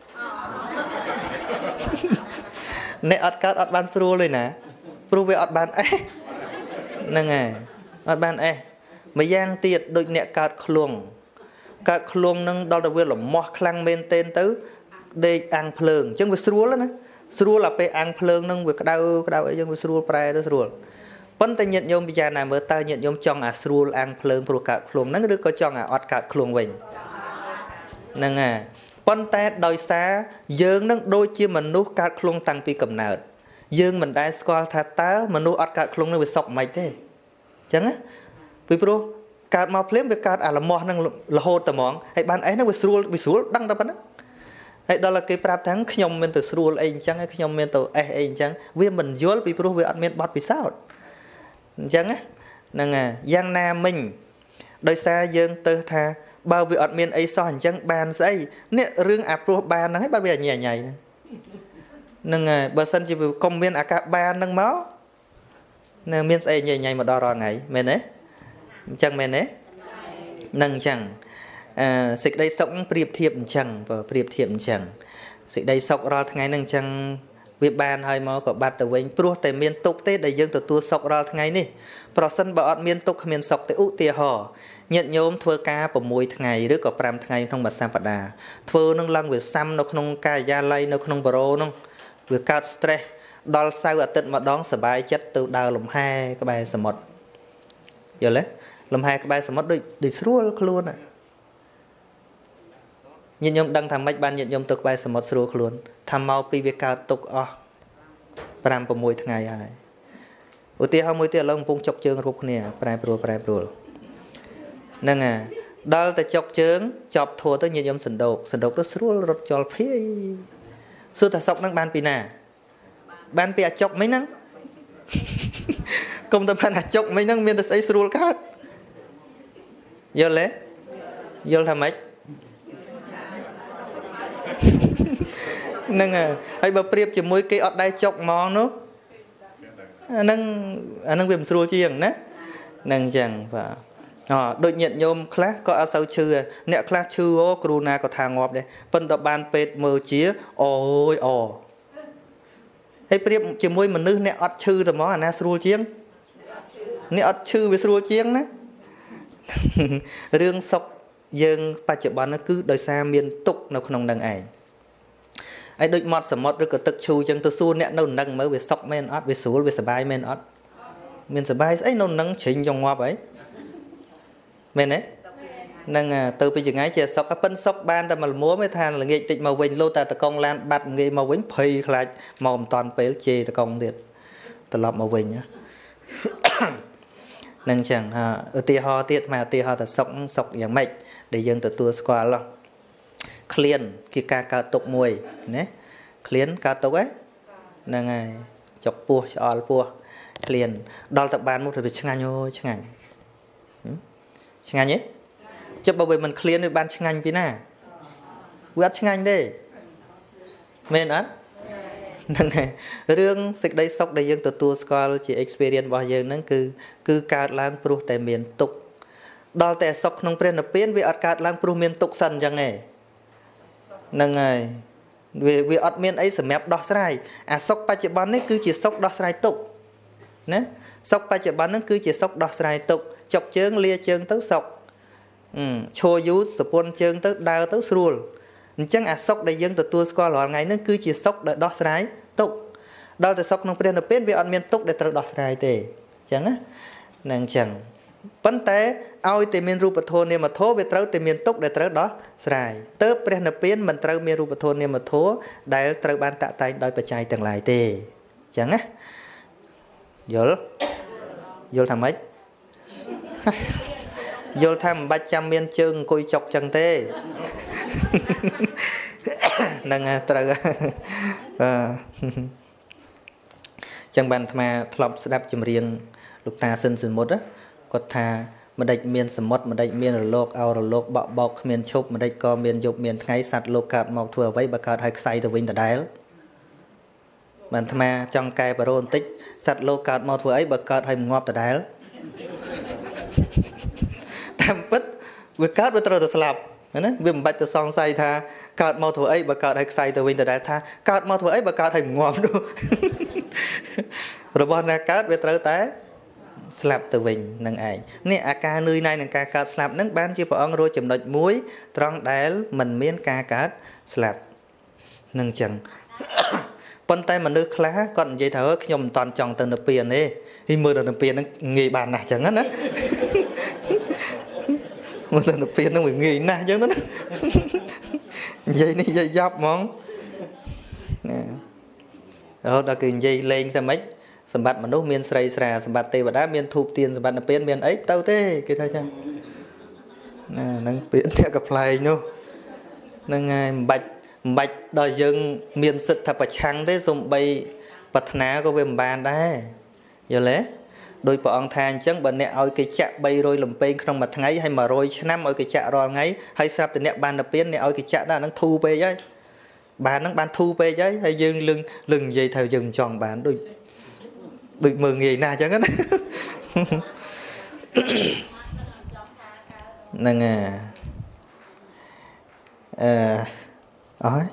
អ្នកអត់កើតអត់បានស្រួលទេណាព្រោះវាអត់បានអេសហ្នឹងហើយអត់បានអេសម្យ៉ាងទៀតដូចអ្នកកើតឃ្លួងកើតឃ្លួងនឹងដល់ទៅវាលំមាស់ខ្លាំងមែនទែនទៅដេកអាំងភ្លើងអញ្ចឹងវាស្រួលណាស្រួលអាពេលអាំងភ្លើងនឹងវាក្តៅក្តៅអីចឹងវាស្រួលប្រែទៅស្រួលប៉ុន្តែញាតិញោមពិចារណាមើលតើញាតិញោមចង់អាស្រួលអាំងភ្លើងព្រោះកើតឃ្លួងហ្នឹងឬក៏ចង់អាអត់កើតឃ្លួងវិញហ្នឹងហើយប៉ុន្តែដោយសារយើងនឹងដូចជាមនុស្សកើតឃ្លួងតាំងពីកំណើតយើងមិនដែលស្គាល់ថាតើមនុស្សអត់កើតឃ្លួងនឹងវាសុខមិនទេអញ្ចឹងណាពីព្រោះកើតមកភ្លាមវាកើតអាលមាស់នឹងរហូតតែហ្មងហើយបានអីហ្នឹងវាស្រួលវាស្រួលដឹងតែប៉ុណ្្នឹងហើយដល់តែគេប្រាប់ថាខ្ញុំមានទៅស្រួលអីអញ្ចឹងហើយខ្ញុំមានទៅអេសអីអញ្ចឹងវាមិនយល់ពីព្រោះវាអត់មានបទពិសោធន៍អញ្ចឹងណាហ្នឹងហើយយ៉ាងណាមិញដោយសារយើងទៅថាបើវាអត់មានអីសោះអញ្ចឹងបានស្អីនេះរឿងអាព្រោះបានហ្នឹងហើយបើវាអញញ៉ៃហ្នឹងហ្នឹងហើយបើសិនជាវាកុំមានអាកាសបានហ្នឹងមកនៅមានស្អីញ៉ៃញ៉ៃមកដល់រាល់ថ្ងៃមែនទេអញ្ចឹងមែនទេហ្នឹងអញ្ចឹងអឺសេចក្តីសុខប្រៀបធៀបអញ្ចឹងបើប្រៀបធៀបអញ្ចឹងសេចក្តីសុខរាល់ថ្ងៃហ្នឹងអញ្ចឹងវាបានហើយមកក៏បាត់ទៅវិញព្រោះតែមានទុកទេដែលយើងទទួលសុខរាល់ថ្ងៃនេះប្រសិនបើអត់មានទុកគ្មានសុខទេឧទាហរណ៍ញាតិញោមធ្វើការ6ថ្ងៃឬក៏5ថ្ងៃក្នុងមួយសប្តាហ៍ធ្វើនឹងឡើងវាសាំនៅក្នុងការិយាល័យនៅក្នុងបូរ៉ូនោះវាកើត stress ដល់សៅរ៍អាទិត្យម្ដងសบายចិត្តទៅដើរលំហែក្បែរសមុទ្រយល់ទេលំហែក្បែរសមុទ្រដូចដូចស្រួលខ្លួនញាតិញោមដឹងថាម៉េចបានញាតិញោមទៅក្បែរសមុទ្រស្រួលខ្លួនថាមកពីវាកើតទុកអស់5 6ថ្ងៃហើយឧទាហរណ៍មួយទៀតឥឡូវកំពុងចុកជើងរូបគ្នាប្រែប្រួលប្រែប្រួលហ្នឹងហើយដល់តែចុកជើងចប់ធัวទៅញាតិញោមសណ្ដោកសណ្ដោកទៅស្រួលរត់ចោលភាយសួរថាសុកហ្នឹងបានពីណាបានពីអាចុកមិញហ្នឹងកុំតែបានអាចុកមិញហ្នឹងមានតែស្អីស្រួលកើតយល់ទេយល់ថាម៉េចហ្នឹងហើយបើប្រៀបជាមួយគេអត់ដែរចុកហ្មងនោះអាហ្នឹងអាហ្នឹងវាមិនស្រួលជាងណាហ្នឹងអញ្ចឹងបាទអដូចញាតិញោមខ្លះក៏អត់សូវឈឺអ្នកខ្លះឈឺអូគ្រូណាក៏ថាងាប់ដែរប៉ុន្តែបានពេទ្យមើលជាអូយអហើយប្រៀបជាមួយមនុស្សអ្នកអត់ឈឺតែហ្មងអាណាស្រួលជាងអ្នកអត់ឈឺវាស្រួលជាងណារឿងសុខយើងបច្ចុប្បន្នហ្នឹងគឺដោយសារមានទុកនៅក្នុងនឹងឯងហើយដូចមាត់សមុទ្រឬក៏ទឹកឈូអញ្ចឹងទៅសួរអ្នកនៅនឹងមើលវាសុខមែនអត់វាស្រួលវាសប្បាយមែនអត់មានសប្បាយស្អីនៅនឹងជ្រិញចងងាប់អីមែនទេនឹងទៅពីចង្ងាយជាសុខប៉ិនសុខបានតែមួយលមួមឯថាល្ងាចតិចមកវិញលោតែតកងឡានបាត់ងាយមកវិញភ័យខ្លាចមកមិនតាន់ពេលជេរតកងទៀតត្រឡប់មកវិញនឹងចឹងហាឧទាហរណ៍ទៀតមកឧទាហរណ៍ថាសុខសុខយ៉ាងម៉េចដែលយើងទទួលស្គាល់ឃ្លានគឺការកើតទុកមួយណាឃ្លានកើតទុកហ្នឹងហើយចុកពោះឆ្អល់ពោះឃ្លានដល់ទៅបានមកទៅវាឆ្ងាញ់អូឆ្ងាញ់ឆ្ងាញ់ទេចុះបើវាមិនឃ្លានវាបានឆ្ងាញ់ពីណាវាអត់ឆ្ងាញ់ទេមែនអត់ហ្នឹងហើយរឿងសេចក្តីសុខដែលយើងទទួលស្គាល់ជា experience របស់យើងហ្នឹងគឺគឺកើតឡើងព្រោះតែមានទុក្ខដល់តែសុខក្នុងព្រះនិព្វានវាអត់កើតឡើងព្រោះមានទុក្ខសិនអញ្ចឹងទេហ្នឹងហើយវាវាអត់មានអីសម្រាប់ដោះស្រាយអាសុខបច្ចុប្បន្ននេះគឺជាសុខដោះស្រាយទុក្ខណាសុខបច្ចុប្បន្នហ្នឹងគឺជាសុខដោះស្រាយទុក្ខចុកជើងលាជើងទៅសុខឈរយូរសពុនជើងទៅដើរទៅស្រួលអញ្ចឹងអាសុខដែលយើងទទួលស្គាល់រាល់ថ្ងៃហ្នឹងគឺជាសុខដែលដោះស្រាយទុក្ខដល់តែសុខក្នុងព្រះនិព្វានវាអត់មានទុក្ខដែលត្រូវដោះស្រាយទេអញ្ចឹងណាហ្នឹងអញ្ចឹងប៉ុន្តែឲ្យតែមានរូបធម៌នាមធម៌វាត្រូវតែមានទុក្ខដែលត្រូវដោះស្រាយទើបព្រះនិព្វានមិនត្រូវមានរូបធម៌នាមធម៌ដែលត្រូវបានតាក់តែងដោយបច្ច័យទាំងឡាយទេអញ្ចឹងណាយល់យល់ថាម៉េចយល់ថាមិនបាច់ចាំមានជើងអង្គុយចុកចឹងទេហ្នឹងត្រូវបាទចឹងបានអាត្មាធ្លាប់ស្ដាប់ចម្រៀងលោកតាស៊ិនសមុទ្រគាត់ថាម្ដេចមានសមុទ្រម្ដេចមានរលកអោរលកបក់បោកគ្មានឈប់ម្ដេចក៏មានយប់មានថ្ងៃសត្វលោកកើតមកធ្វើអ្វីបើកើតឲ្យខ្សែទៅវិញដដែលបានអាត្មាចង់កែបរោបន្តិចសត្វលោកកើតមកធ្វើអីបើកើតឲ្យងាប់ដដែលតាមពិតវាកើតវាត្រូវតែស្លាប់ណាវាមិនបាច់ទៅសង្ស័យថាកើតមកធ្វើអីបើកើតឲ្យខ្សែទៅវិញដដែលថាកើតមកធ្វើអីបើកើតឲ្យងាប់នោះរបស់អ្នកកើតវាត្រូវតែស្លាប់ទៅវិញនឹងឯងនេះអាការនឿយណាយនឹងការកើតស្លាប់នឹងបានជាព្រះអង្គរួចចំណុចមួយត្រង់ដែលមិនមានការកើតស្លាប់នឹងចឹងប៉ុន្តែមនុស្សខ្លះគាត់និយាយថាខ្ញុំមិនតន់ចង់ទៅនិព្វានទេហើយមើលទៅនិព្វានហ្នឹងងាយបានណាស់ចឹងណាមើលទៅនិព្វានហ្នឹងវាងាយណាស់ចឹងណានិយាយនេះនិយាយយ៉ាប់ហ្មងណារហូតដល់គឺនិយាយលេងតែម៉េចសម្បត្តិមនុស្សមានស្រីស្រាសម្បត្តិទេវតាមានធូបទៀនសម្បត្តិនិព្វានមានអីទៅទេគេថាចឹងណាហ្នឹងពាក្យតែកផ្លែងនោះហ្នឹងហើយមិនបាច់មិនបាច់ដល់យើងមានសិទ្ធិថាប្រឆាំងទេសំបីប្រាថ្នាក៏វាមិនបានដែរយល់ទេដោយព្រះអង្គថាអញ្ចឹងបើអ្នកឲ្យគេចាក់បីរយលំពេងក្នុងមួយថ្ងៃហើយមួយរយឆ្នាំឲ្យគេចាក់រាល់ថ្ងៃហើយស្រាប់តែអ្នកបានទៅពៀនអ្នកឲ្យគេចាក់ដល់ហ្នឹងធូរពេកហើយបានហ្នឹងបានធូរពេកហើយហើយយើងលឹងលឹងនិយាយថាយើងមិនចង់បានដូចដូចមើងងាយណាស់អញ្ចឹងណាហ្នឹងអាអឺអើយ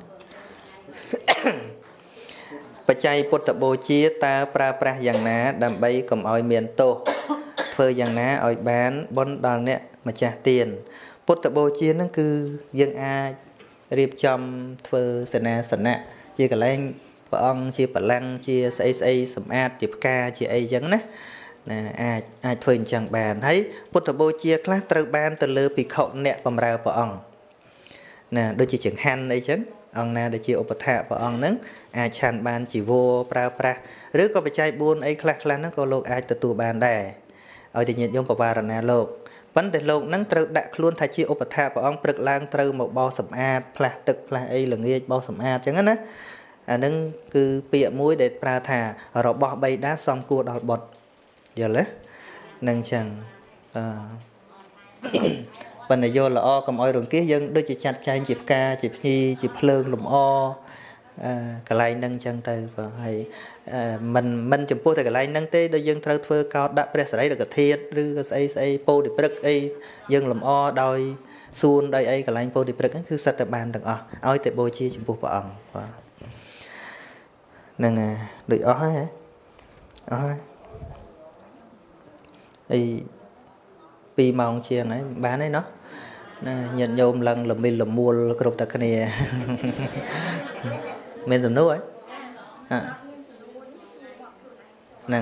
បច្ច័យពុទ្ធបូជាតើប្រើប្រាស់យ៉ាងណាដើម្បីកុំឲ្យមានទោសធ្វើយ៉ាងណាឲ្យបានបុណ្យដល់អ្នកម្ចាស់ទានពុទ្ធបូជាហ្នឹងគឺយើងអាចរៀបចំធ្វើសេនាសនៈជាកន្លែងព្រះអង្គជាបលាំងជាស្អីស្អីសម្អាតជាផ្កាជាអីចឹងណាណាអាចអាចធ្វើអញ្ចឹងបានហើយពុទ្ធបូជាខ្លះត្រូវបានទៅលើភិក្ខុអ្នកបម្រើព្រះអង្គ nè đôi chỉ chẳng han ấy chứ ông na để chỉ ốp thạ và ông nứng ai chăn ban chỉ vô pra pra rứa có bị chạy buôn ấy khla khla nó có lộc ai từ tù bàn đẻ ở thì nhiệt dung và bà là lộc vấn đề lộc nắng trâu đã luôn thay chỉ ốp thạ và ông bực lang trâu một bao sầm ad pla tực pla ấy là nghe bao sầm ad chẳng á à nâng cứ bịa mũi để pra thà rồi bỏ bay đá xong cua đọt bọt giờ lấy nâng chẳng phần này vô là o cầm oi rồi kia dân đôi chỉ chặt chai chịp ca chịp nhi chịp lương lùm o cái này nâng chân tay và hay mình mình chụp po thì cái này nâng tê đôi dân trâu phơi cao đã press đấy được cái thiệt rư cái ấy po thì press ấy dân lùm o đôi xuân đây ấy cái này po thì press cứ sát tập bàn được à oi thì bôi chia chụp po vào ông nâng à đợi ó hả ó ấy pi mong chiên ấy bán ấy nó nhận nhôm lần là mình là mua cột tạc này mình làm nấu ấy à nè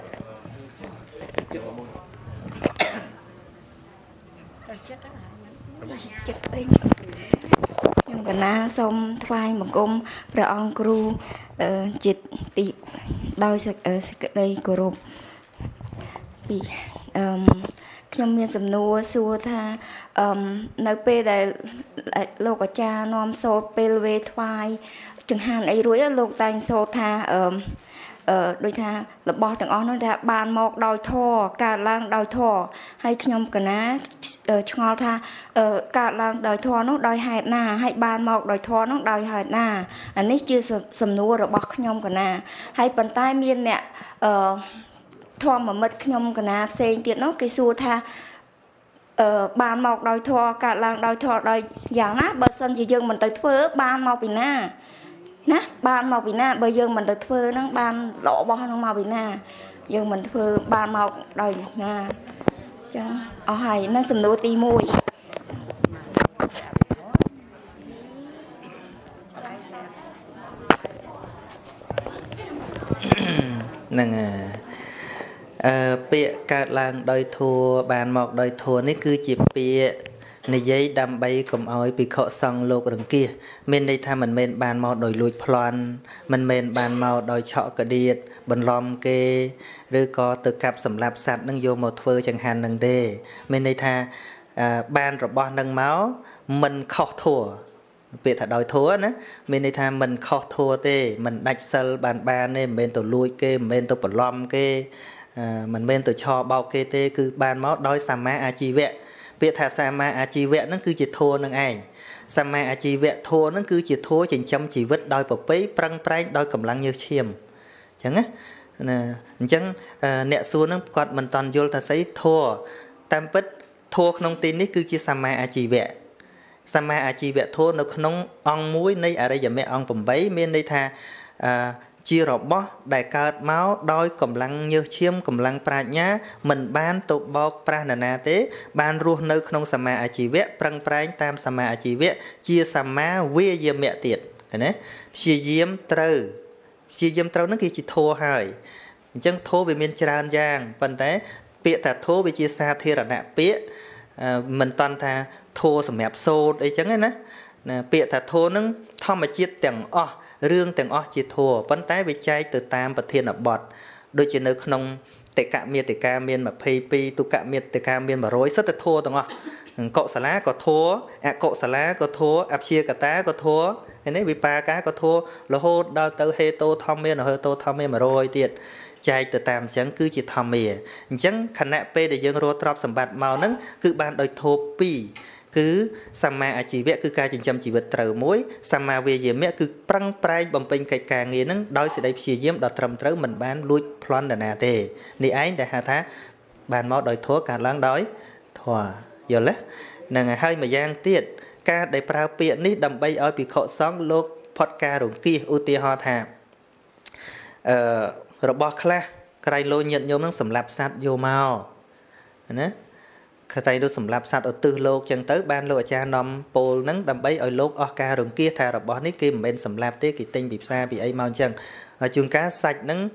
nhưng mà na xong phai một công ra on cru chít bị đau sực ở đây cột bịខ្ញុំមានសំណួរសួរថាអឺនៅពេលដែលលោកអាចារ្យនាំសូត្រពេលវេថ្វាយចង្ហាន់អីរួចលោកតែងសូត្រថាអឺអឺដូចថារបស់ទាំងអស់នោះថាបានមកដោយធម៌កើតឡើងដោយធម៌ហើយខ្ញុំកណាឆ្ងល់ថាកើតឡើងដោយធម៌នោះដោយហេតុណាហើយបានមកដោយធម៌នោះដោយហេតុណាអានេះជាសំណួររបស់ខ្ញុំកណាហើយប៉ុន្តែមានអ្នកអឺធម៌មិត្តខ្ញុំកណាផ្សេងទៀតនោះគេសួរថាអឺបានមកដោយធម៌កើតឡើងដោយធម៌ដោយយ៉ាងណាបើសិនជាយើងមិនទៅធ្វើបានមកពីណាណាបានមកពីណាបើយើងមិនទៅធ្វើហ្នឹងបានល្អរបស់ហ្នឹងមកពីណាយើងមិនធ្វើបានមកដោយណាអញ្ចឹងអស់ហើយនៅសំណួរទីមួយហ្នឹងអឺពាក្យកើតឡើងដោយធัวបានមកដោយធัวនេះគឺជាពាក្យនិយាយដើម្បីកុំឲ្យភិក្ខុសង្ឃលោករង្គៀសមានន័យថាមិនមែនបានមកដោយលួចប្លន់មិនមែនបានមកដោយឆក់កដៀតបន្លំគេឬក៏ទៅកាប់សម្លាប់សត្វនឹងយកមកធ្វើចង្ហាន់នឹងទេមានន័យថាបានរបស់នឹងមកមិនខុសធัวពាក្យថាដោយធัวណាមានន័យថាមិនខុសធัวទេមិនដាច់សិលបានបានទេមិនមែនទៅលួចគេមិនមែនទៅបន្លំគេមិនមែនទៅឆោបោកគេទេគឺបានមកដោយសម្មាអាជីវៈពាក្យថាសម្មាអាជីវៈហ្នឹងគឺជាធម៌នឹងឯងសម្មាអាជីវៈធម៌ហ្នឹងគឺជាធម៌ចិញ្ចឹមជីវិតដោយប្រពៃប្រឹងប្រែងដោយកម្លាំងញើសឈាមអញ្ចឹងណាអញ្ចឹងអ្នកសួរហ្នឹងគាត់មិនតន់យល់ថាស្អីធម៌តាមពិតធម៌ក្នុងទីនេះគឺជាសម្មាអាជីវៈសម្មាអាជីវៈធម៌នៅក្នុងអង្គមួយនៃអរិយមគ្គអង្គប្រាំមានន័យថាអឺជារបស់ដែលកើតមកដោយកម្លាំងញើសឈាមកម្លាំងប្រាជ្ញាមិនបានទៅបោកប្រាស់នរណាទេបានរស់នៅក្នុងសម្មាអាជីវៈប្រឹងប្រែងតាមសម្មាអាជីវៈជាសម្មាវាយាមៈទៀតឃើញទេព្យាយាមត្រូវព្យាយាមត្រូវហ្នឹងគឺជាធម៌ហើយអញ្ចឹងធម៌វាមានច្រើនយ៉ាងប៉ុន្តែពាក្យថាធម៌វាជាសាធារណៈពាក្យមិនតន់ថាធម៌សម្រាប់សូត្រអីចឹងណាណាពាក្យថាធម៌ហ្នឹងធម្មជាតិទាំងអស់រឿងទាំងអស់ជាធម៌ប៉ុន្តែវាចែកទៅតាមប្រធានបទដូចជានៅក្នុងតិកមេតិកាមានยี่สิบสองទុកមេតិកាមានmột trămសិតតែធម៌ទាំងអស់កុសលាក៏ធម៌អកុសលាក៏ធម៌អព្យាកតាក៏ធម៌ហើយនេះវិបាកាក៏ធម៌រហូតដល់ទៅហេតោធម្មមានហេតោធម្មមានmột trămទៀតចែកទៅតាមអញ្ចឹងគឺជាធម្មាអញ្ចឹងខណៈពេលដែលយើងរកទ្រព្យសម្បត្តិមកហ្នឹងគឺបានដោយធម៌ពីរគឺសម្មាអាជីវៈគឺការចិញ្ចឹមជីវិតត្រូវមួយសម្មាវាយាមៈគឺប្រឹងប្រែងបំពេញកិច្ចការងារហ្នឹងដោយសេចក្តីព្យាយាមដ៏ត្រឹមត្រូវមិនបានលួចប្លន់នរណាទេនេះឯងដែលហៅថាបានមកដោយធម៌កើតឡើងដោយធម៌យល់ទេហ្នឹងហើយម្យ៉ាងទៀតការដែលប្រើពាក្យនេះដើម្បីឲ្យភិក្ខុសង្ឃលោកផុតការរង្គៀសឧទាហរណ៍ថាអឺរបស់ខ្លះក្រៃលោញាតិញោមហ្នឹងសម្លាប់សត្វយកមកណាខតែដូចសម្រាប់សត្វឧទ្ទិសលោកចឹងទៅបានលោកអាចារ្យនាំពោលហ្នឹងដើម្បីឲ្យលោកអស់ការរង្គៀសថារបស់នេះគេមិនមែនសម្រាប់ទេគេទិញពីផ្សារពីអីមកអញ្ចឹងហើយជួនកាលសាច់ហ្នឹង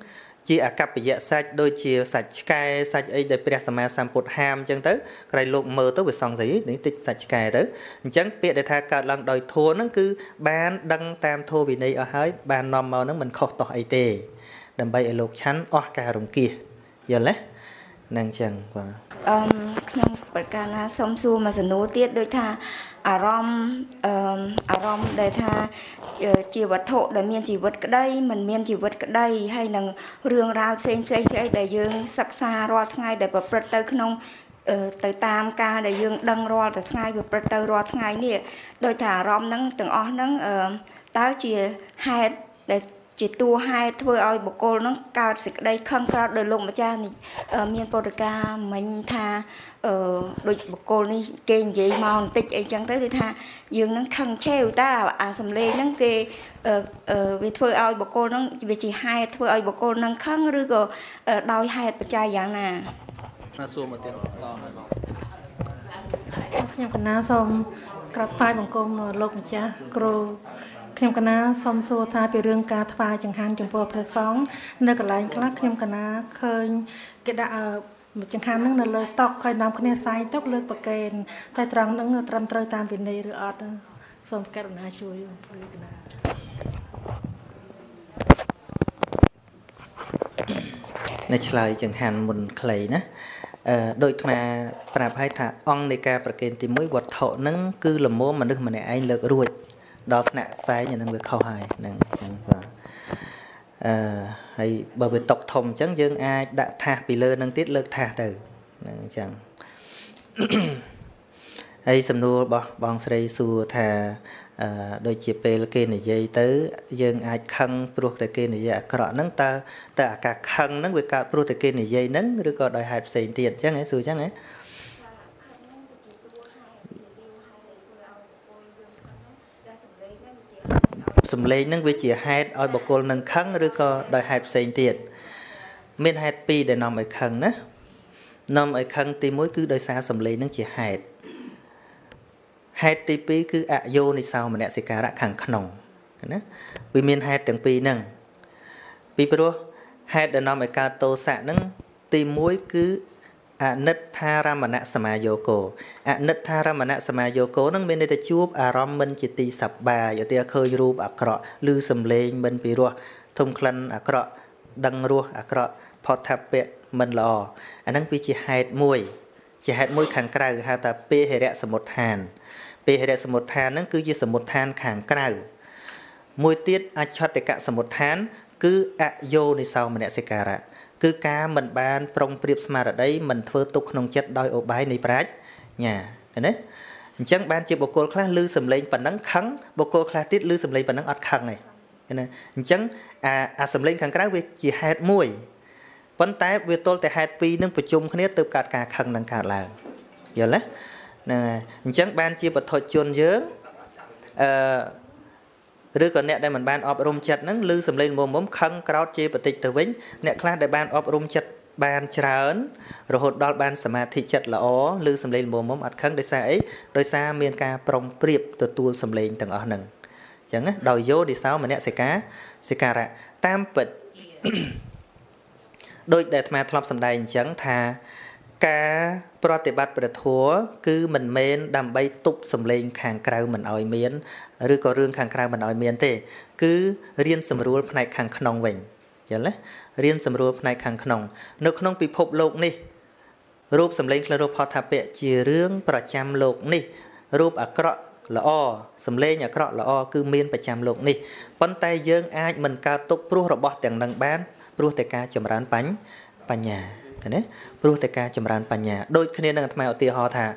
ជាអកប្បយៈសាច់ដូចជាសាច់ឆ្កែសាច់អីដែលព្រះសម្មាសម្ពុទ្ធហាមអញ្ចឹងទៅក្រៃលោកមើលទៅវាសង្ស័យនេះតិចសាច់ឆ្កែទៅអញ្ចឹងពាក្យដែលថាកើតឡើងដោយធัวហ្នឹងគឺបានដឹងតាមធัวវិន័យអស់ហើយបាននាំមកហ្នឹងមិនខុសតោះអីទេដើម្បីឲ្យលោកឆាន់អស់ការរង្គៀសយល់ទេហ្នឹងអញ្ចឹងបាទអឺខ្ញុំប្រកាសណាសូមសួរមកសំណួរទៀតដូចថាអារម្មណ៍អឺអារម្មណ៍ដែលថាជាវត្ថុដែលមានជីវិតក្តីមិនមានជីវិតក្តីហើយនឹងរឿងរ៉ាវផ្សេងផ្សេងស្អីដែលយើងសិក្សារាល់ថ្ងៃដែលប្រព្រឹត្តទៅក្នុងទៅតាមការដែលយើងដឹងរាល់តែថ្ងៃប្រព្រឹត្តទៅរាល់ថ្ងៃនេះដោយថាអារម្មណ៍ហ្នឹងទាំងអស់ហ្នឹងតើជាហេតុដែលជាតួហេតុធ្វើឲ្យបុគ្គលហ្នឹងកើតសេចក្តីខឹងក្រោធដោយលោកម្ចាស់នេះមានពុទ្ធកាមិញថាអឺដូចបុគ្គលនេះគេនិយាយមកបន្តិចអីចឹងទៅគឺថាយើងនឹងខឹងឆេវតើអាសំលេងហ្នឹងគេវាធ្វើឲ្យបុគ្គលហ្នឹងវាជាហេតុធ្វើឲ្យបុគ្គលហ្នឹងខឹងឬក៏ដោយហេតុបច្ច័យយ៉ាងណាណាសួរមកទៀតតហើយបងខ្ញុំកណាសូមក្រាបថ្វាយបង្គំលោកម្ចាស់គ្រូខ្ញុំកណាសូមសួរថាពីរឿងការថ្វាយចង្ហាន់ចំពោះព្រះសង្ឃនៅកន្លែងខ្លះខ្ញុំកណាឃើញគេដាក់ចង្ហាន់ហ្នឹងនៅលើតុហើយនាំគ្នាសាយតុលើកប្រកេនតែត្រង់ហ្នឹងត្រឹមត្រូវតាមវិន័យឬអត់សូមករុណាជួយព្រឹកណានៅឆ្លើយចង្ហាន់មុនខ្លីណាអឺដូចអាត្មាប្រាប់ឲ្យថាអង្គនៃការប្រកេនទីមួយវត្ថុហ្នឹងគឺលមមមនុស្សម្នាក់ឯងលើករួចដល់ថ្នាក់ផ្សែងអានឹងវាខុសហើយហ្នឹងអញ្ចឹងបាទអឺហើយបើវាຕົកធំអញ្ចឹងយើងអាចដាក់ថាសពីលើនឹងទៀតលើកថាសទៅហ្នឹងអញ្ចឹងហើយសំណួររបស់បងស្រីសួរថាអឺដូចជាពេលគេនិយាយទៅយើងអាចខឹងព្រោះតែគេនិយាយអាក្រក់ហ្នឹងតើតើអាការខឹងហ្នឹងវាកើតព្រោះតែគេនិយាយហ្នឹងឬក៏ដោយហេតុផ្សេងទៀតអញ្ចឹងហ៎សួរអញ្ចឹងហ៎សំឡេងហ្នឹងវាជាហេតុឲ្យបុគ្គលនឹងខឹងឬក៏ដោយហេតុផ្សេងទៀតមានហេតុពីរដែលនាំឲ្យខឹងណានាំឲ្យខឹងទីមួយគឺដោយសារសំឡេងហ្នឹងជាហេតុហេតុទីពីរគឺអយោនិសោមនសិការៈខាងក្នុងណាវាមានហេតុទាំងពីរហ្នឹងពីព្រោះហេតុដែលនាំឲ្យកើតទោសៈហ្នឹងទីមួយគឺអនិច្ថារមណសមាយោគោអនិច្ថារមណសមាយោគោនឹងមានន័យថាជួបអារម្មណ៍មិនជាទីសប្បាយឧទាហរណ៍ឃើញរូបអាក្រក់ឬសំឡេងមិនពីរោះធំក្លិនអាក្រក់ដឹងរសអាក្រក់ផតថាពៈមិនល្អអាហ្នឹងវាជាហេតុមួយជាហេតុមួយខាងក្រៅហៅថាពេហិរៈសមុដ្ឋានពេហិរៈសមុដ្ឋានហ្នឹងគឺជាសមុដ្ឋានខាងក្រៅមួយទៀតអច្ឆតិកៈសមុដ្ឋានគឺអយោនិសោមនសិការៈគឺការមិនបានប្រុងប្រៀបស្មារតីមិនធ្វើទុកក្នុងចិត្តដោយឧបាយនៃប្រាជ្ញាឃើញទេអញ្ចឹងបានជាបុគ្គលខ្លះឮសំឡេងប៉ុណ្ណឹងខឹងបុគ្គលខ្លះទៀតឮសំឡេងប៉ុណ្ណឹងអត់ខឹងទេឃើញទេអញ្ចឹងអាអាសំឡេងខាងក្រៅវាជាហេតុមួយប៉ុន្តែវាទល់តែហេតុពីរនឹងប្រជុំគ្នាទើបកើតការខឹងនឹងកើតឡើងយល់ទេហ្នឹងហើយអញ្ចឹងបានជាបឋមជនយើងអឺឬក៏អ្នកដែលមិនបានអប់រំចិត្តហ្នឹងឮសំឡេងមុំមុំខឹងក្រោតជាបន្តិចទៅវិញអ្នកខ្លះដែលបានអប់រំចិត្តបានច្រើនរហូតដល់បានសមាធិចិត្តល្អឮសំឡេងមុំមុំអត់ខឹងដោយសារអីដោយសារមានការប្រុងប្រៀបទទួលសំឡេងទាំងអស់ហ្នឹងអញ្ចឹងណាដោយយោនិសោមនសិកាសិការៈតាមពិតដោយដែលអាត្មាធ្លាប់សម្ដែងអញ្ចឹងថាការប្រតិបត្តិព្រះធម៌គឺមិនមែនដើម្បីទប់សំឡេងខាងក្រៅមិនឲ្យមានឬក៏រឿងខាងក្រៅមិនឲ្យមានទេគឺរៀនសម្រួលផ្នែកខាងក្នុងវិញយល់ទេរៀនសម្រួលផ្នែកខាងក្នុងនៅក្នុងពិភពលោកនេះរូបសំឡេងក្លិនរសផតថាពៈជារឿងប្រចាំលោកនេះរូបអាក្រក់ល្អសំឡេងអាក្រក់ល្អគឺមានប្រចាំលោកនេះប៉ុន្តែយើងអាចមិនកើតទុកព្រោះរបស់ទាំងនឹងបានព្រោះតែការចម្រើនបញ្ញបញ្ញាឃើញទេព្រោះតែការចម្រើនបញ្ញាដូចគ្នានឹងអាត្មាឧទាហរណ៍ថា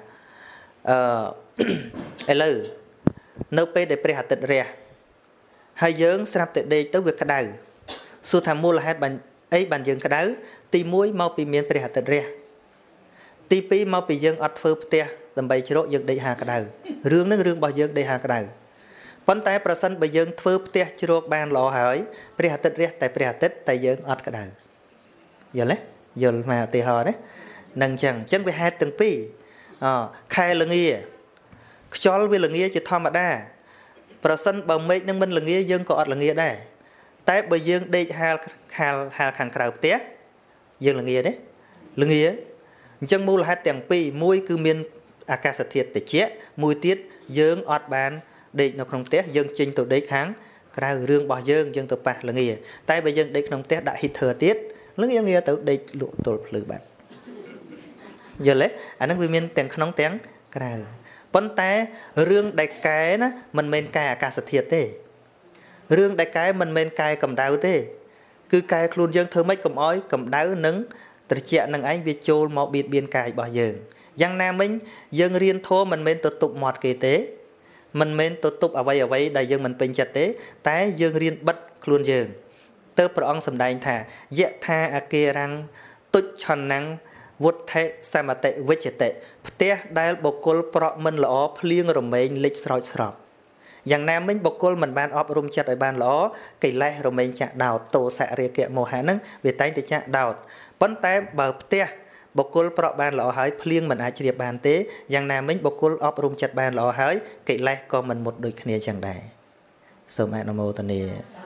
អឺឥឡូវនៅពេលដែលព្រះអាទិត្យរះហើយយើងស្រាប់តែដេកទៅវាក្តៅសួរថាមូលហេតុអីបានយើងក្តៅទីមួយមកពីមានព្រះអាទិត្យរះទីពីរមកពីយើងអត់ធ្វើផ្ទះដើម្បីជ្រកយើងដេកហាក្តៅរឿងហ្នឹងរឿងរបស់យើងដេកហាក្តៅប៉ុន្តែប្រសិនបើយើងធ្វើផ្ទះជ្រកបានល្អហើយព្រះអាទិត្យរះតែព្រះអាទិត្យតែយើងអត់ក្តៅយល់ទេយល់មកឧទាហរណ៍ណានឹងអញ្ចឹងអញ្ចឹងវាហេតុទាំងពីរអខែល្ងាខ្យល់វាល្ងាជាធម្មតាប្រសិនបើមេឃនឹងមិនល្ងាយើងក៏អត់ល្ងាដែរតែបើយើងដេកហាលហាលហាលខាងក្រៅផ្ទះយើងល្ងាទេល្ងាអញ្ចឹងមូលហេតុទាំងពីរមួយគឺមានអាកាសធាតុត្រជាក់មួយទៀតយើងអត់បានដេកនៅក្នុងផ្ទះយើងចេញទៅដេកខាងក្រៅរឿងរបស់យើងយើងទៅប៉ះល្ងាតែបើយើងដេកក្នុងផ្ទះដាក់ heater ទៀតល្ងាងាទៅដេកលក់ទល់ភ្លឺបាត់យល់ទេអាហ្នឹងវាមានទាំងក្នុងទាំងក្រៅប៉ុន្តែរឿងដែលកែណាមិនមែនកែអាកាសធាតុទេរឿងដែលកែមិនមែនកែកម្ដៅទេគឺកែខ្លួនយើងធ្វើម៉េចកុំអោយកម្ដៅនឹងត្រជាក់នឹងឯងវាចូលមកបៀតបៀនកាយរបស់យើងយ៉ាងណាមិញយើងរៀនធម៌មិនមែនទៅទប់មាត់គេទេមិនមែនទៅទប់អ្វីអ្វីដែលយើងមិនពេញចិត្តទេតែយើងរៀនបិទខ្លួនយើងទៅព្រះអង្គសម្ដែងថាយៈថាអកេរាំងទុច្ឆនាំងវុទ្ធិសមតិវិជ្ជតិផ្ទះដែលបុគ្គលប្រក់មិនល្អភ្លៀងរមែងលិចស្រោចស្រពយ៉ាងណាមិញបុគ្គលមិនបានអប់រំចិត្តឲ្យបានល្អកិលេសរមែងចាក់ដោតទោសៈរាគៈមោហៈហ្នឹងវាតែងតែចាក់ដោតប៉ុន្តែបើផ្ទះបុគ្គលប្រក់បានល្អហើយភ្លៀងមិនអាចជ្រាបបានទេយ៉ាងណាមិញបុគ្គលអប់រំចិត្តបានល្អហើយកិលេសក៏មិនមុតដូចគ្នាចឹងដែរសូមអនុមោទនា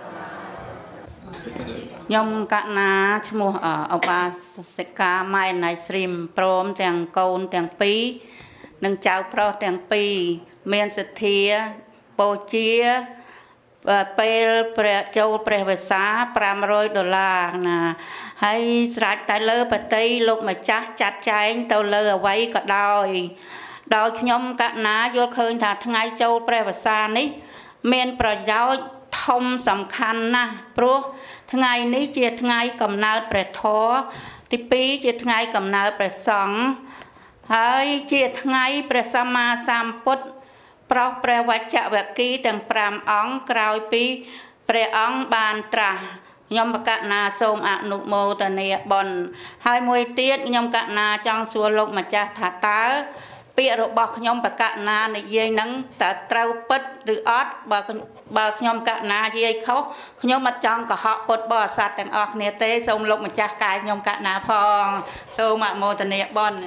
ខ្ញុំកណាឈ្មោះឧបាសិកាម៉ែណៃស្រីមព្រមទាំងកូនទាំងពីរនិងចៅប្រុសទាំងពីរមានសទ្ធាបូជាពេលព្រះចូលព្រះវស្សាប្រាំរយដុល្លារណាហើយស្រេចតែលើបតីលោកម្ចាស់ចាត់ចែងទៅលើអ្វីក៏ដោយដោយខ្ញុំកណាយល់ឃើញថាថ្ងៃចូលព្រះវស្សានេះមានប្រយោជន៍ធំសំខាន់ណាស់ព្រោះថ្ងៃនេះជាថ្ងៃកំណើតព្រះធម៌ទីពីរជាថ្ងៃកំណើតព្រះសង្ឃហើយជាថ្ងៃព្រះសម្មាសម្ពុទ្ធប្រោសព្រះវច្ចវគិទាំងប្រាំអង្គក្រោយពីព្រះអង្គបានត្រាស់ខ្ញុំបកណាសូមអនុមោទនាបុណ្យហើយមួយទៀតខ្ញុំកណាចង់សួរលោកម្ចាស់ថាតើពាក្យរបស់ខ្ញុំបកណានិយាយនឹងតើត្រូវពិតឬអត់បើបើខ្ញុំកណានិយាយខុសខ្ញុំអត់ចង់កុហកពុទ្ធបរិស័ទទាំងអស់គ្នាទេសូមលោកម្ចាស់កាយខ្ញុំកណាផងសូមអនុមោទនាបុណ្យ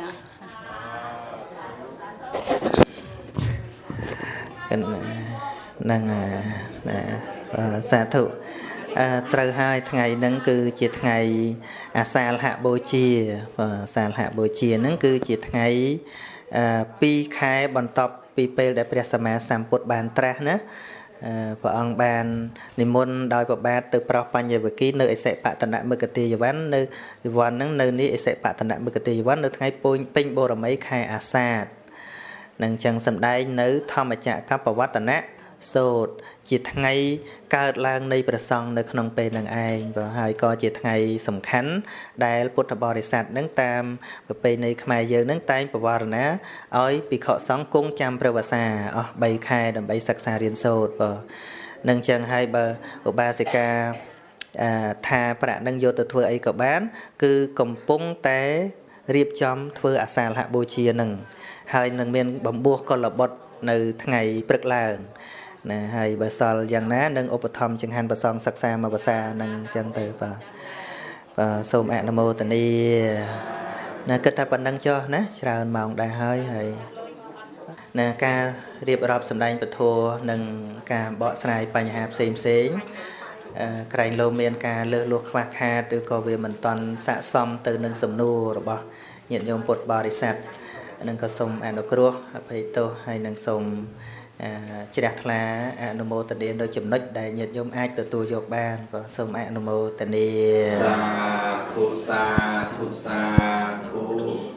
នឹងសាធុត្រូវហើយថ្ងៃហ្នឹងគឺជាថ្ងៃអាសាលហបូជាអាសាលហបូជាហ្នឹងគឺជាថ្ងៃពីរខែបន្ទាប់ពីពេលដែលព្រះសម្មាសម្ពុទ្ធបានត្រាស់ណាព្រះអង្គបាននិមន្តដោយប្របាទទៅប្រោសបញ្ញវគិនៅអិសិបតនមគតិយវ័ននៅយវ័នហ្នឹងនៅនេះអិសិបតនមគតិយវ័ននៅថ្ងៃពេញបូរមីខែអាសាឍនឹងចឹងសម្ដែងនៅធម្មចក្រកបវត្តនៈសូត្រជាថ្ងៃកើតឡើងនៃព្រះសង្ឃនៅក្នុងពេលនឹងឯងបាទហើយក៏ជាថ្ងៃសំខាន់ដែលពុទ្ធបរិស័ទនឹងតាមប្រពៃណីខ្មែរយើងនឹងតែងពវរណាឲ្យភិក្ខុសង្ឃគង់ចាំព្រះវស្សាអស់បីខែដើម្បីសិក្សារៀនសូត្របាទនឹងចឹងហើយបើឧបាសិកាថាប្រាក់នឹងយកទៅធ្វើអីក៏បានគឺកំពុងតែរៀបចំធ្វើអាសាលហបូជានឹងហើយនឹងមានបំពោះកុលបុត្រនៅថ្ងៃព្រឹកឡើងណាហើយបើសល់យ៉ាងណានឹងឧបត្ថម្ភចង្ហាន់ប្រសងសិក្សាមកភាសានឹងអញ្ចឹងទៅបាទបាទសូមអនុមោទនាណាគិតថាប៉ុណ្ណឹងចុះណាច្រើនម៉ោងដែរហើយហើយណាការរៀបរាប់សម្ដែងពធនិងការបកស្រាយបញ្ហាផ្សេងផ្សេងក្រែងលោមានការលើសលួសខ្វះខាតឬក៏វាមិនតាន់ស័ក្តិសមទៅនឹងសំណួររបស់ញាតិញោមពុទ្ធបរិស័ទនឹងក៏សូមអនុគ្រោះអភ័យទោសហើយនឹងសូមជ្រះថ្លាអនុមោទនានៅចំណុចដែលញាតិញោមអាចទទួលយកបានក៏សូមអនុមោទនាសាធុសាធុសាធុ